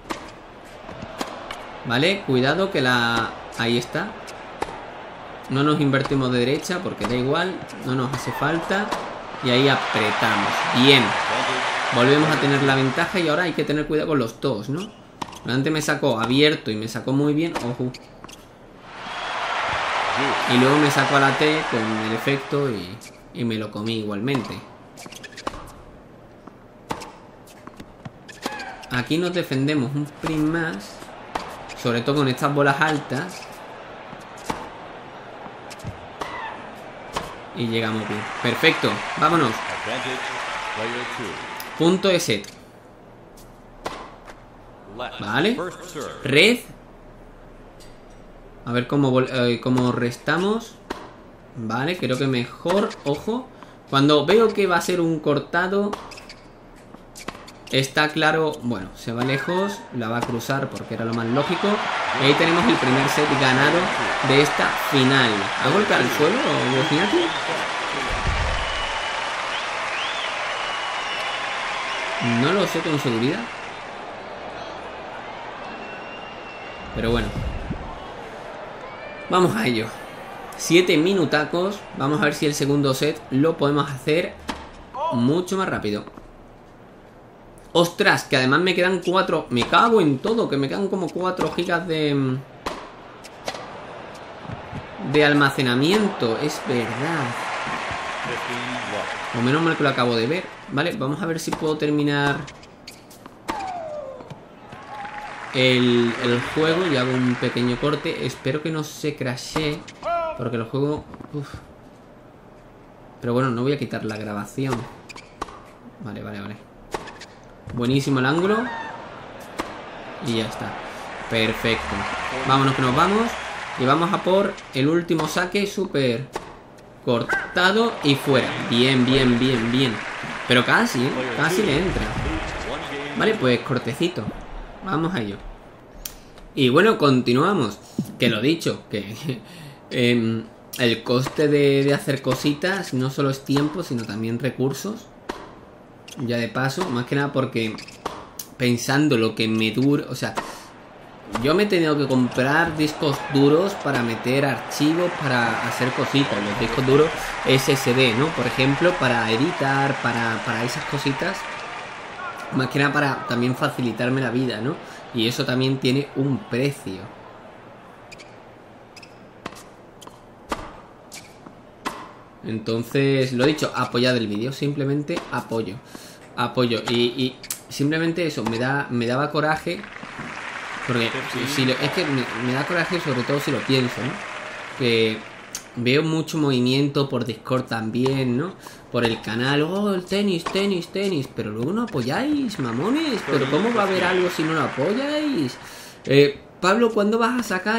Vale, cuidado que la... Ahí está. No nos invertimos de derecha porque da igual. No nos hace falta. Y ahí apretamos. Bien. Volvemos a tener la ventaja y ahora hay que tener cuidado con los dos, ¿no? Antes me sacó abierto y me sacó muy bien. Ojo. Y luego me sacó a la T con el efecto y me lo comí igualmente. Aquí nos defendemos un pelín más. Sobre todo con estas bolas altas. Y llegamos bien. Perfecto, vámonos. Punto de set. Vale. Red. A ver cómo restamos. Vale, creo que mejor. Ojo. Cuando veo que va a ser un cortado, Está claro, bueno, se va lejos, la va a cruzar porque era lo más lógico. Y ahí tenemos el primer set ganado de esta final. ¿Ha golpeado el suelo, Wozniacki? No lo sé con seguridad. Pero bueno. Vamos a ello. 7 minutacos. Vamos a ver si el segundo set lo podemos hacer mucho más rápido. Ostras, que además me quedan 4. Me cago en todo, que me quedan como 4 gigas de almacenamiento. Es verdad. O menos mal que lo acabo de ver. Vale, vamos a ver si puedo terminar el juego y hago un pequeño corte. Espero que no se crashee, porque el juego... Uf. Pero bueno, no voy a quitar la grabación. Vale, vale, vale. Buenísimo el ángulo. Y ya está. Perfecto. Vámonos que nos vamos. Y vamos a por el último saque súper cortado y fuera. Bien, bien, bien, bien. Pero casi le entra. Vale, pues cortecito. Vamos a ello. Y bueno, continuamos. Que lo dicho, que el coste de hacer cositas no solo es tiempo, sino también recursos. Ya de paso, más que nada porque pensando lo que me dura, o sea, yo me he tenido que comprar discos duros para meter archivos, para hacer cositas. Los discos duros SSD, ¿no? Por ejemplo, para editar, para esas cositas. Más que nada para también facilitarme la vida, ¿no? Y eso también tiene un precio. Entonces, lo dicho, apoyad el vídeo. Simplemente apoyo. Y simplemente eso, me daba coraje. Porque es que me da coraje sobre todo si lo pienso, ¿no? Que veo mucho movimiento por Discord también, ¿no? Por el canal, oh, el tenis. Pero luego no apoyáis, mamones. Pero ¿cómo va a haber algo si no lo apoyáis? Pablo, ¿cuándo vas a sacar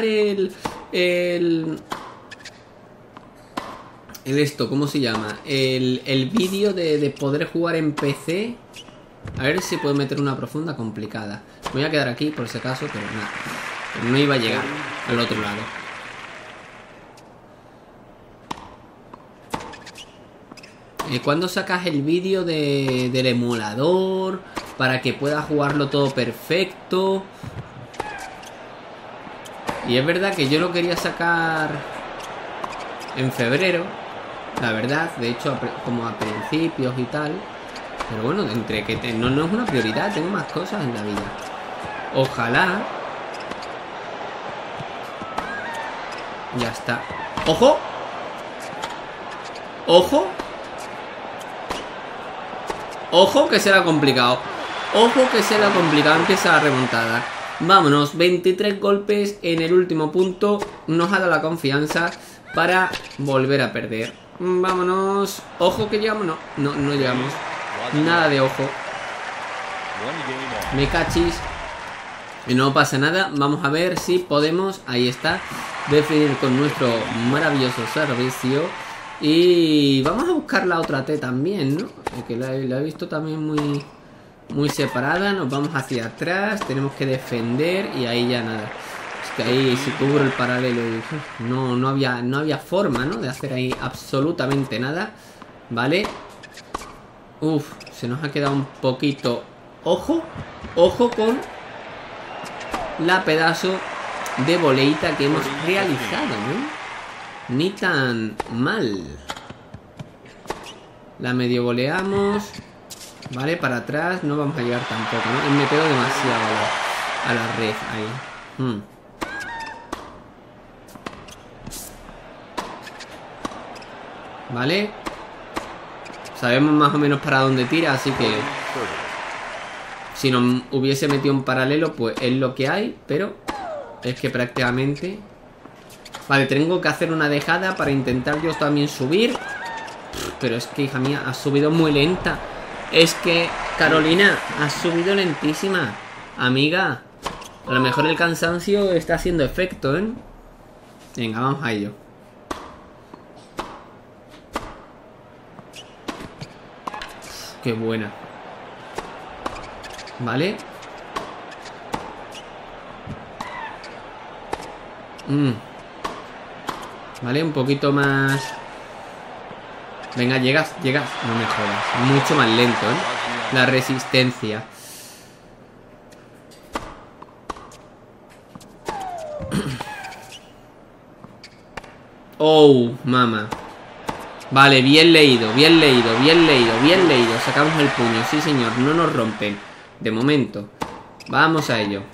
esto, ¿cómo se llama? El vídeo de poder jugar en PC. A ver si puedo meter una profunda complicada. Me voy a quedar aquí por si acaso, pero nada. No iba a llegar al otro lado. ¿Cuándo sacas el vídeo del emulador? Para que pueda jugarlo todo perfecto. Y es verdad que yo lo quería sacar en febrero. La verdad, de hecho, como a principios y tal. Pero bueno, entre que no es una prioridad, tengo más cosas en la vida. Ojalá. Ya está. ¡Ojo! ¡Ojo! ¡Ojo que será complicado! ¡Ojo que será complicado! Empieza la remontada. Vámonos, 23 golpes en el último punto. Nos ha dado la confianza para volver a perder. Vámonos. Ojo que llegamos. No llegamos. Nada de ojo. Me cachis. Y no pasa nada. Vamos a ver si podemos, ahí está, definir con nuestro maravilloso servicio. Y vamos a buscar la otra T también, ¿no? Que la he visto también muy separada. Nos vamos hacia atrás. Tenemos que defender. Y ahí ya nada. Es que ahí si cubro el paralelo no había forma, ¿no? De hacer ahí absolutamente nada. Vale. Uf, se nos ha quedado un poquito. Ojo con la pedazo de voleita que hemos realizado, ¿no? Ni tan mal. La medio voleamos. Vale, para atrás no vamos a llegar tampoco, ¿no? Me pego demasiado a la red ahí. Vale. Sabemos más o menos para dónde tira, así que si nos hubiese metido un paralelo, pues es lo que hay. Pero es que prácticamente... Vale, tengo que hacer una dejada para intentar yo también subir. Pero es que, hija mía, has subido muy lenta. Es que, Carolina, has subido lentísima. Amiga, a lo mejor el cansancio está haciendo efecto, ¿eh? Venga, vamos a ello. Qué buena. Vale. Vale, un poquito más. Venga, llegas. No me jodas. Mucho más lento, ¿eh? La resistencia. Oh, mama. Vale, bien leído. Sacamos el puño, sí señor. No nos rompen. De momento. Vamos a ello.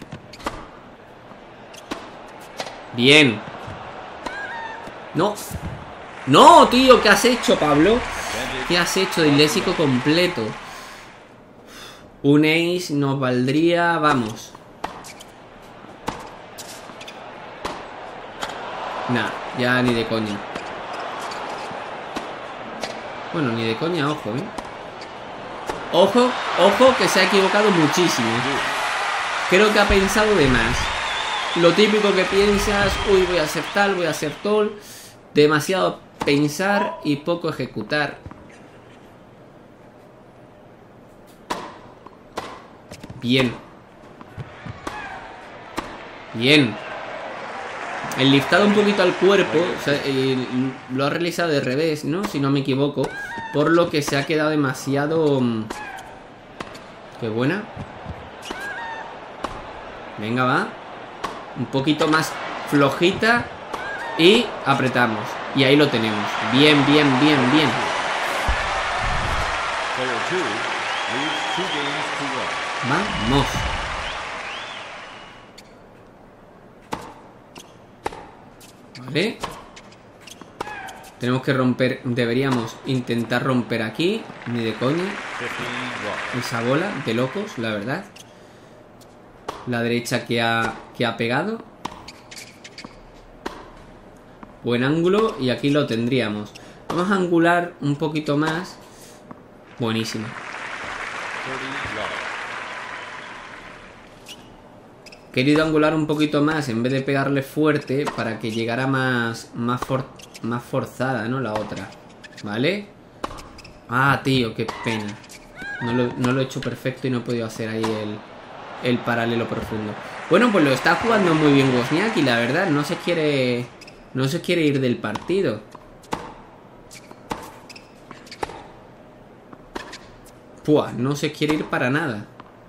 Bien. No. No, tío, ¿qué has hecho, Pablo? ¿Qué has hecho? Disléxico completo. Un ace nos valdría... Vamos. Nah, ya ni de coña. Bueno, ni de coña, ojo, ¿eh? Ojo, que se ha equivocado muchísimo. Creo que ha pensado de más. Lo típico que piensas, uy, voy a hacer tal, voy a hacer tol. Demasiado pensar y poco ejecutar. Bien. El liftado un poquito al cuerpo, o sea, lo ha realizado de revés, ¿no? Si no me equivoco. Por lo que se ha quedado demasiado... Qué buena. Venga, va. Un poquito más flojita. Y apretamos. Y ahí lo tenemos. Bien. Vamos. Vale. Tenemos que romper. Deberíamos intentar romper aquí. Ni de coña. Esa bola de locos, la verdad. La derecha que ha pegado. Buen ángulo. Y aquí lo tendríamos. Vamos a angular un poquito más. Buenísimo. Querido angular un poquito más en vez de pegarle fuerte para que llegara más forzada, ¿no? La otra. ¿Vale? Ah, tío, qué pena. No lo he hecho perfecto y no he podido hacer ahí el paralelo profundo. Bueno, pues lo está jugando muy bien Wozniacki, la verdad. No se quiere ir del partido. Pua, no se quiere ir para nada.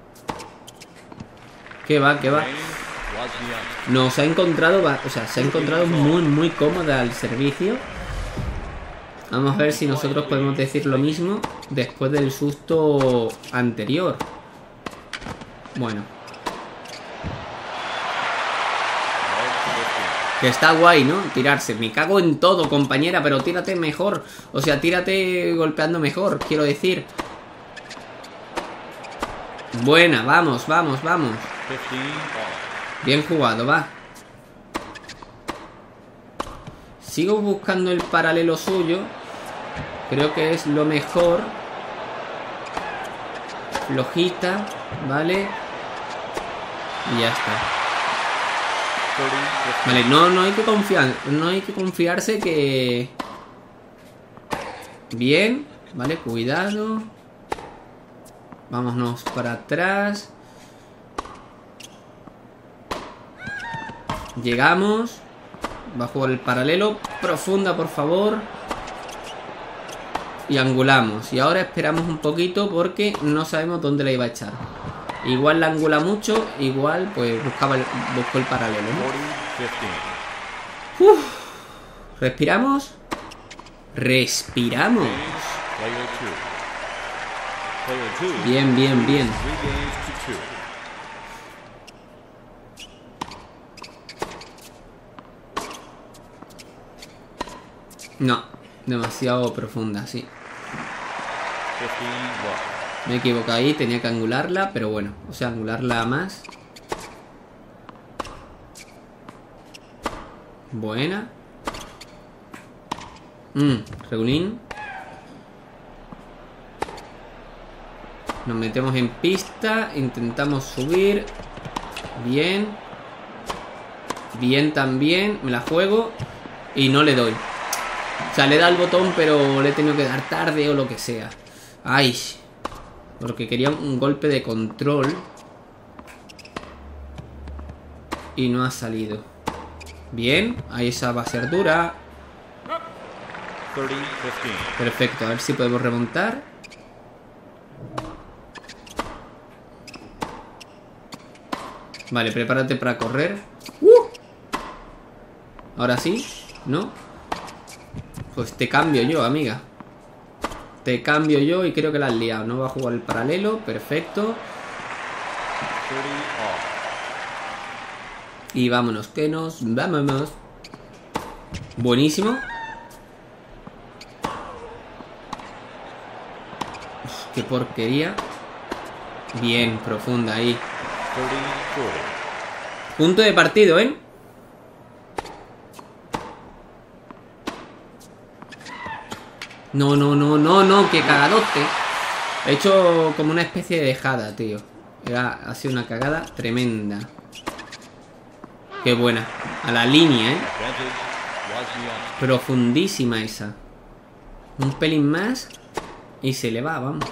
¿Qué va? Nos ha encontrado, o sea, se ha encontrado muy cómoda al servicio. Vamos a ver si nosotros podemos decir lo mismo después del susto anterior. Bueno. Que está guay, ¿no? Tirarse. Me cago en todo, compañera, pero tírate mejor. O sea, tírate golpeando mejor, quiero decir. Buena, vamos. Bien jugado, va. Sigo buscando el paralelo suyo. Creo que es lo mejor. Flojita, ¿vale? Y ya está. Vale, no hay que confiar. No hay que confiarse que... Bien, vale, cuidado. Vámonos para atrás. Llegamos. Va a jugar el paralelo. Profunda, por favor. Y angulamos. Y ahora esperamos un poquito porque no sabemos dónde la iba a echar. Igual la angula mucho. Igual pues buscó el paralelo, ¿no? Respiramos. Bien. No, demasiado profunda, sí. Me he equivocado ahí, tenía que angularla, pero bueno, o sea, angularla más. Buena. Regulín. Nos metemos en pista, intentamos subir. Bien. Bien también, me la juego. Y no le doy. O sea, le da el botón, pero le he tenido que dar tarde o lo que sea. Ay. Porque quería un golpe de control. Y no ha salido. Bien, ahí esa va a ser dura. 30-15. Perfecto, a ver si podemos remontar. Vale, prepárate para correr. Ahora sí, ¿no? Pues te cambio yo, amiga. Te cambio yo y creo que la has liado. No va a jugar el paralelo, perfecto. 30 off. Y vámonos, que nos vámonos. Buenísimo. Uf, qué porquería. Bien, profunda ahí. 30-40. Punto de partido, ¿eh? No, no, no, no, no, qué cagadote. He hecho como una especie de dejada, tío. Ha sido una cagada tremenda. Qué buena. A la línea, ¿eh? Advantage was beyond. Profundísima esa. Un pelín más y se le va, vamos.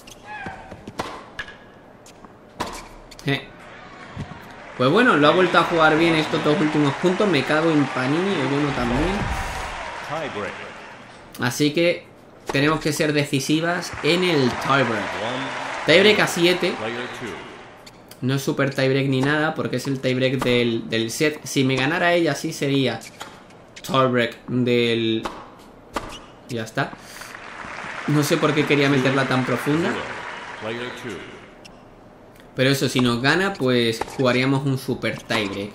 Pues bueno, lo ha vuelto a jugar bien estos dos últimos puntos. Me cago en Panini, el bueno también. Tiebreak. Así que tenemos que ser decisivas en el tiebreak. One Tiebreak a 7. player 2. No es super tiebreak ni nada, porque es el tiebreak del set. Si me ganara ella, sí sería tiebreak del... Ya está. No sé por qué quería meterla tan profunda. Player 2. Pero eso, si nos gana, pues jugaríamos un super tiebreak.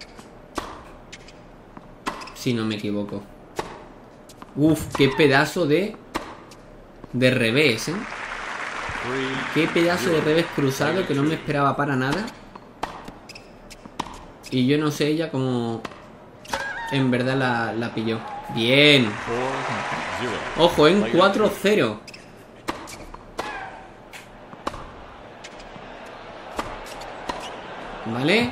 Si no me equivoco. Uf, qué pedazo de revés, ¿eh? 3. Qué pedazo de revés cruzado que no me esperaba para nada. Y yo no sé ella cómo en verdad la pilló. Bien. 4-0. Ojo, en 4-0. Vale.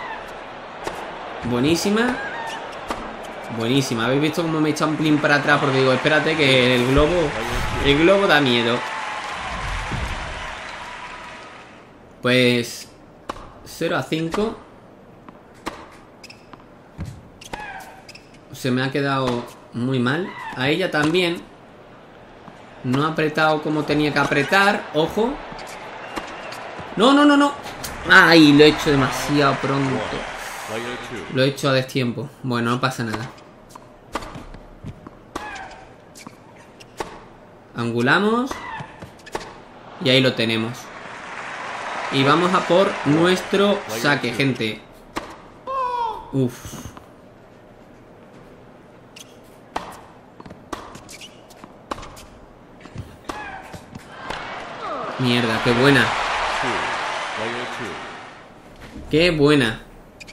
Buenísima. Buenísima. ¿Habéis visto cómo me he echado un plin para atrás? Porque digo, espérate que el globo da miedo. Pues 0-5. Se me ha quedado muy mal. A ella también. No ha apretado como tenía que apretar. Ojo. No, no, no, no. Ay, lo he hecho demasiado pronto. Player 2. Lo he hecho a destiempo. Bueno, no pasa nada. Angulamos. Y ahí lo tenemos. Y vamos a por nuestro saque, gente. Uf. Mierda, qué buena. 2. Player 2. Qué buena.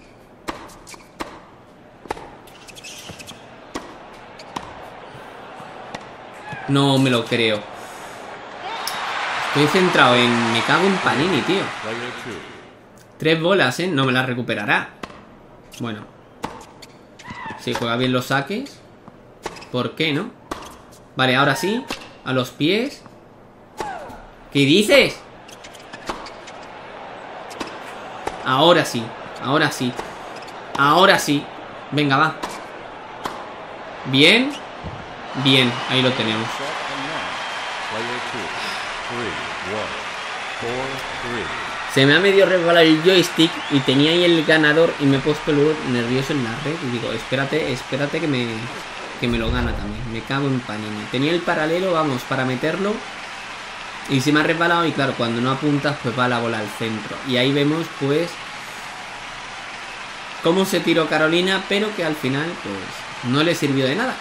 No me lo creo. Estoy centrado en... Me cago en Panini, tío. Player 2. 3 bolas, ¿eh? No me las recuperará. Bueno. Si juega bien los saques. ¿Por qué no? Vale, ahora sí. A los pies. ¿Qué dices? Ahora sí. Ahora sí. Ahora sí. Venga, va. Bien. Bien, ahí lo tenemos. Set and match. Player 2. 3-1. 4-3. Se me ha medio resbalado el joystick y tenía ahí el ganador y me he puesto luego nervioso en la red y digo, espérate, espérate que me lo gana también. Me cago en Panini. Tenía el paralelo, vamos, para meterlo y se me ha resbalado y claro, cuando no apuntas pues va la bola al centro. Y ahí vemos pues cómo se tiró Carolina, pero que al final pues no le sirvió de nada.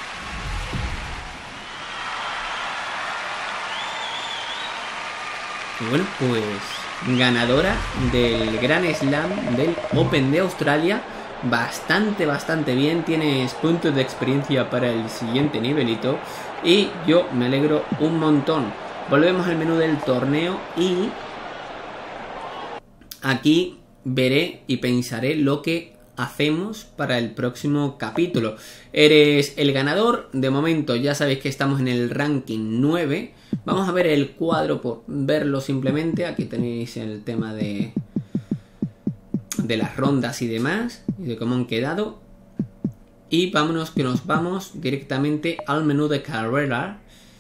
Y bueno, pues ganadora del Gran Slam del Open de Australia. Bastante bien. Tienes puntos de experiencia para el siguiente nivelito. Y yo me alegro un montón. Volvemos al menú del torneo y aquí veré y pensaré lo que hacemos para el próximo capítulo. Eres el ganador. De momento ya sabéis que estamos en el ranking 9. Vamos a ver el cuadro por verlo simplemente. Aquí tenéis el tema de las rondas y demás, y de cómo han quedado. Y vámonos, que nos vamos directamente al menú de carrera.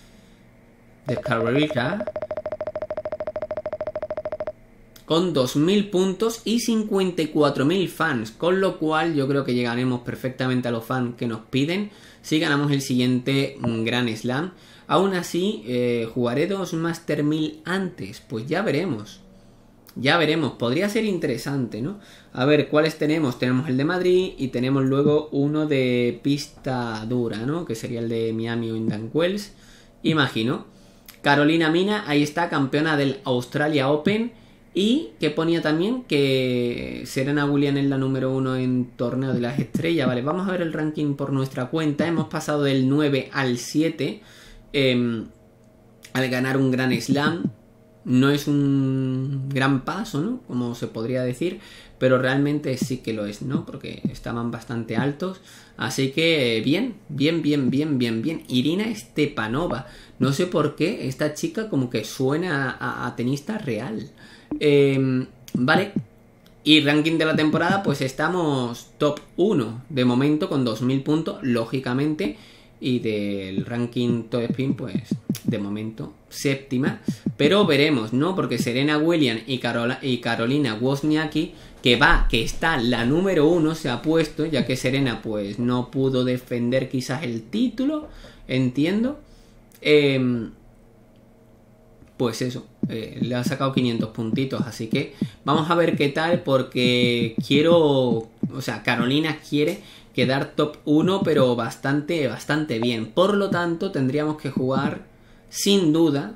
Con 2000 puntos y 54.000 fans, con lo cual yo creo que llegaremos perfectamente a los fans que nos piden si ganamos el siguiente Grand Slam. Aún así, jugaré 2 Master 1000 antes, pues ya veremos. Ya veremos, podría ser interesante, ¿no? A ver, ¿cuáles tenemos? Tenemos el de Madrid y tenemos luego uno de pista dura, ¿no? Que sería el de Miami o Indian Wells, imagino. Carolina Mina, ahí está, campeona del Australia Open. Y que ponía también que Serena Williams es la número 1 en Torneo de las Estrellas. Vale, vamos a ver el ranking por nuestra cuenta. Hemos pasado del 9 al 7 al ganar un Grand Slam. No es un gran paso, ¿no? Como se podría decir, pero realmente sí que lo es, ¿no? Porque estaban bastante altos. Así que bien. Irina Stepanova. No sé por qué esta chica como que suena a tenista real. Vale. Y ranking de la temporada, pues estamos top 1 de momento con 2000 puntos, lógicamente. Y del ranking Top Spin, pues de momento séptima. Pero veremos, ¿no? Porque Serena Williams y Carolina Wozniacki, que está la número 1, se ha puesto, ya que Serena pues no pudo defender quizás el título, entiendo. Pues eso, le ha sacado 500 puntitos, así que vamos a ver qué tal, porque Carolina quiere quedar top 1, pero bastante bien. Por lo tanto, tendríamos que jugar, sin duda,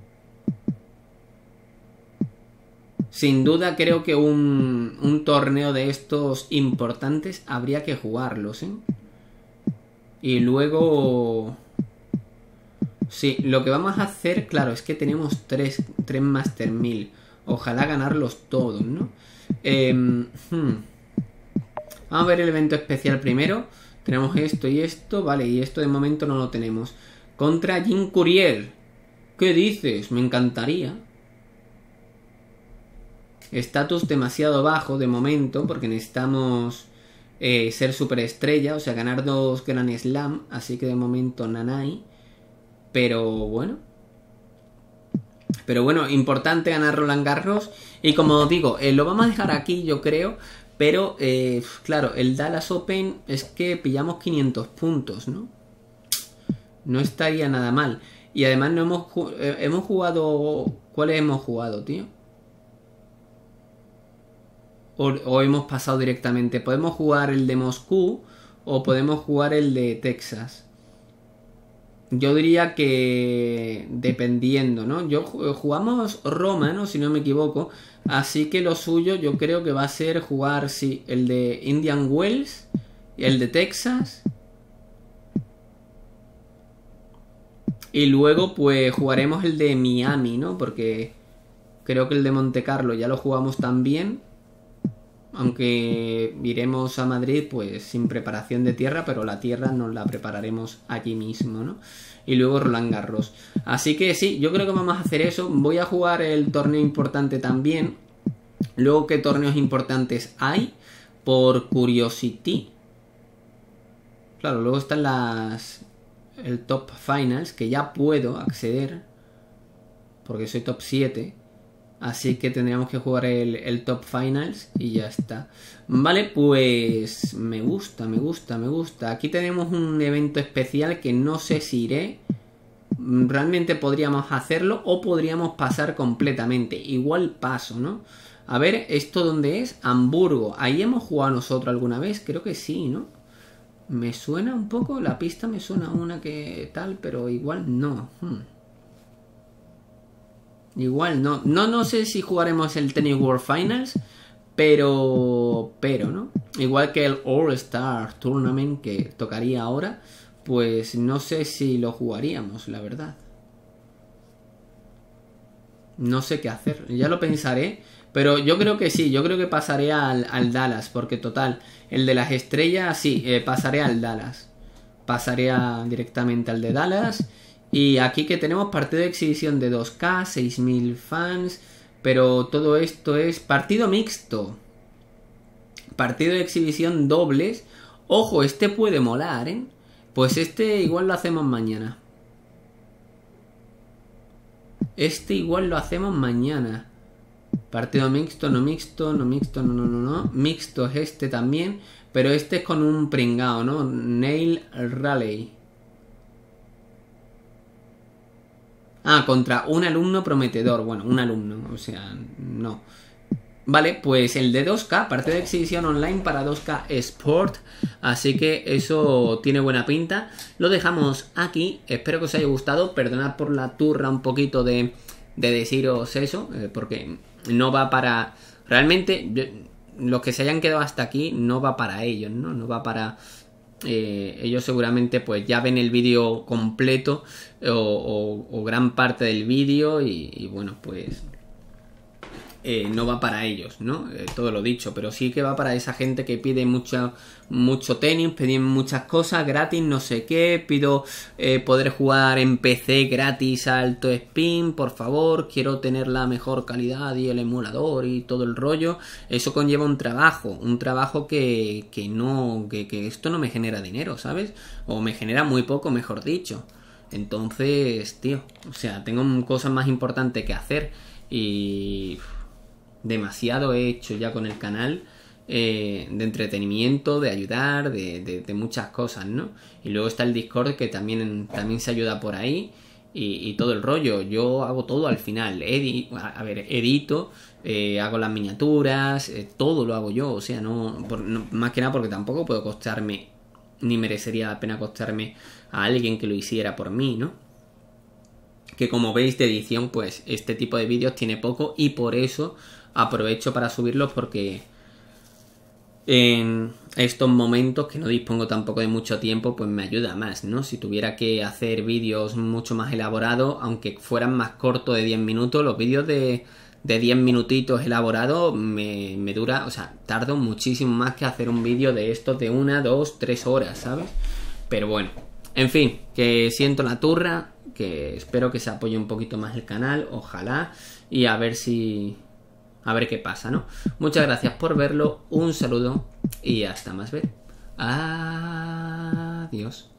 creo que un torneo de estos importantes habría que jugarlos, ¿eh? Y luego... Sí, lo que vamos a hacer, claro, es que tenemos 3 Master 1000. Ojalá ganarlos todos, ¿no? Vamos a ver el evento especial primero. Tenemos esto y esto, vale, y esto de momento no lo tenemos. Contra Jim Courier. ¿Qué dices? Me encantaría. Estatus demasiado bajo de momento, porque necesitamos ser superestrella, o sea, ganar 2 Grand Slam, así que de momento nanay. Pero bueno, importante ganar Roland Garros. Y como digo, lo vamos a dejar aquí, yo creo. Pero, claro, el Dallas Open es que pillamos 500 puntos, ¿no? No estaría nada mal. Y además no hemos jugado... ¿Cuáles hemos jugado, tío? O hemos pasado directamente. Podemos jugar el de Moscú o podemos jugar el de Texas. Yo diría que dependiendo, ¿no? Jugamos Roma, ¿no? Si no me equivoco. Así que lo suyo yo creo que va a ser jugar, sí, el de Indian Wells, el de Texas. Y luego pues jugaremos el de Miami, ¿no? Porque creo que el de Monte Carlo ya lo jugamos también. Aunque iremos a Madrid pues sin preparación de tierra, pero la tierra nos la prepararemos allí mismo, ¿no? Y luego Roland Garros. Así que sí, yo creo que vamos a hacer eso. Voy a jugar el torneo importante también. Luego, ¿qué torneos importantes hay? Por Curiosity. Claro, luego están el Top Finals, que ya puedo acceder, porque soy top 7. Así que tendríamos que jugar el Top Finals y ya está. Vale, pues me gusta. Aquí tenemos un evento especial que no sé si iré. Realmente podríamos hacerlo o podríamos pasar completamente. Igual paso, ¿no? A ver, ¿esto dónde es? Hamburgo. ¿Ahí hemos jugado nosotros alguna vez? Creo que sí, ¿no? Me suena un poco, la pista me suena a una que tal, pero igual no. Igual no. No sé si jugaremos el Tennis World Finals, pero ¿no? Igual que el All Star Tournament que tocaría ahora, pues no sé si lo jugaríamos, la verdad. No sé qué hacer, ya lo pensaré. Pero yo creo que sí, yo creo que pasaré al Dallas. Porque total, el de las estrellas, sí, pasaré al Dallas. Pasaré directamente al de Dallas. Y aquí que tenemos partido de exhibición de 2K, 6.000 fans. Pero todo esto es partido mixto. Partido de exhibición dobles. Ojo, este puede molar, ¿eh? Pues este igual lo hacemos mañana. Este igual lo hacemos mañana. Partido mixto, no mixto, no mixto, no. Mixto es este también. Pero este es con un pringao, ¿no? Nail Raleigh. Ah, contra un alumno prometedor. Bueno, un alumno, o sea, no. Vale, pues el de 2K, partido de exhibición online para 2K Sport. Así que eso tiene buena pinta. Lo dejamos aquí. Espero que os haya gustado. Perdonad por la turra un poquito de deciros eso. Porque no va para... Realmente, los que se hayan quedado hasta aquí no va para ellos, ¿no? No va para... ellos seguramente pues ya ven el vídeo completo o gran parte del vídeo y bueno, pues... no va para ellos, ¿no? Todo lo dicho, pero sí que va para esa gente que pide mucho tenis, piden muchas cosas gratis, no sé qué, pido poder jugar en PC gratis a alto spin, por favor, quiero tener la mejor calidad y el emulador y todo el rollo. Eso conlleva un trabajo que esto no me genera dinero, ¿sabes? O me genera muy poco, mejor dicho. Entonces, tío, o sea, tengo cosas más importantes que hacer y... demasiado he hecho ya con el canal de entretenimiento, de ayudar, de muchas cosas, ¿no? Y luego está el Discord que también se ayuda por ahí y todo el rollo. Yo hago todo al final, edito, hago las miniaturas, todo lo hago yo, o sea, más que nada porque tampoco puedo costarme, ni merecería la pena costarme a alguien que lo hiciera por mí, ¿no? Que como veis de edición, pues este tipo de vídeos tiene poco y por eso aprovecho para subirlos, porque en estos momentos que no dispongo tampoco de mucho tiempo, pues me ayuda más, ¿no? Si tuviera que hacer vídeos mucho más elaborados, aunque fueran más cortos de 10 minutos, los vídeos de 10 minutitos elaborados me dura, o sea, tardo muchísimo más que hacer un vídeo de estos de 1, 2, 3 horas, ¿sabes? Pero bueno, en fin, que siento la turra, que espero que se apoye un poquito más el canal, ojalá, y a ver qué pasa, ¿no? Muchas gracias por verlo, un saludo y hasta más ver. Adiós.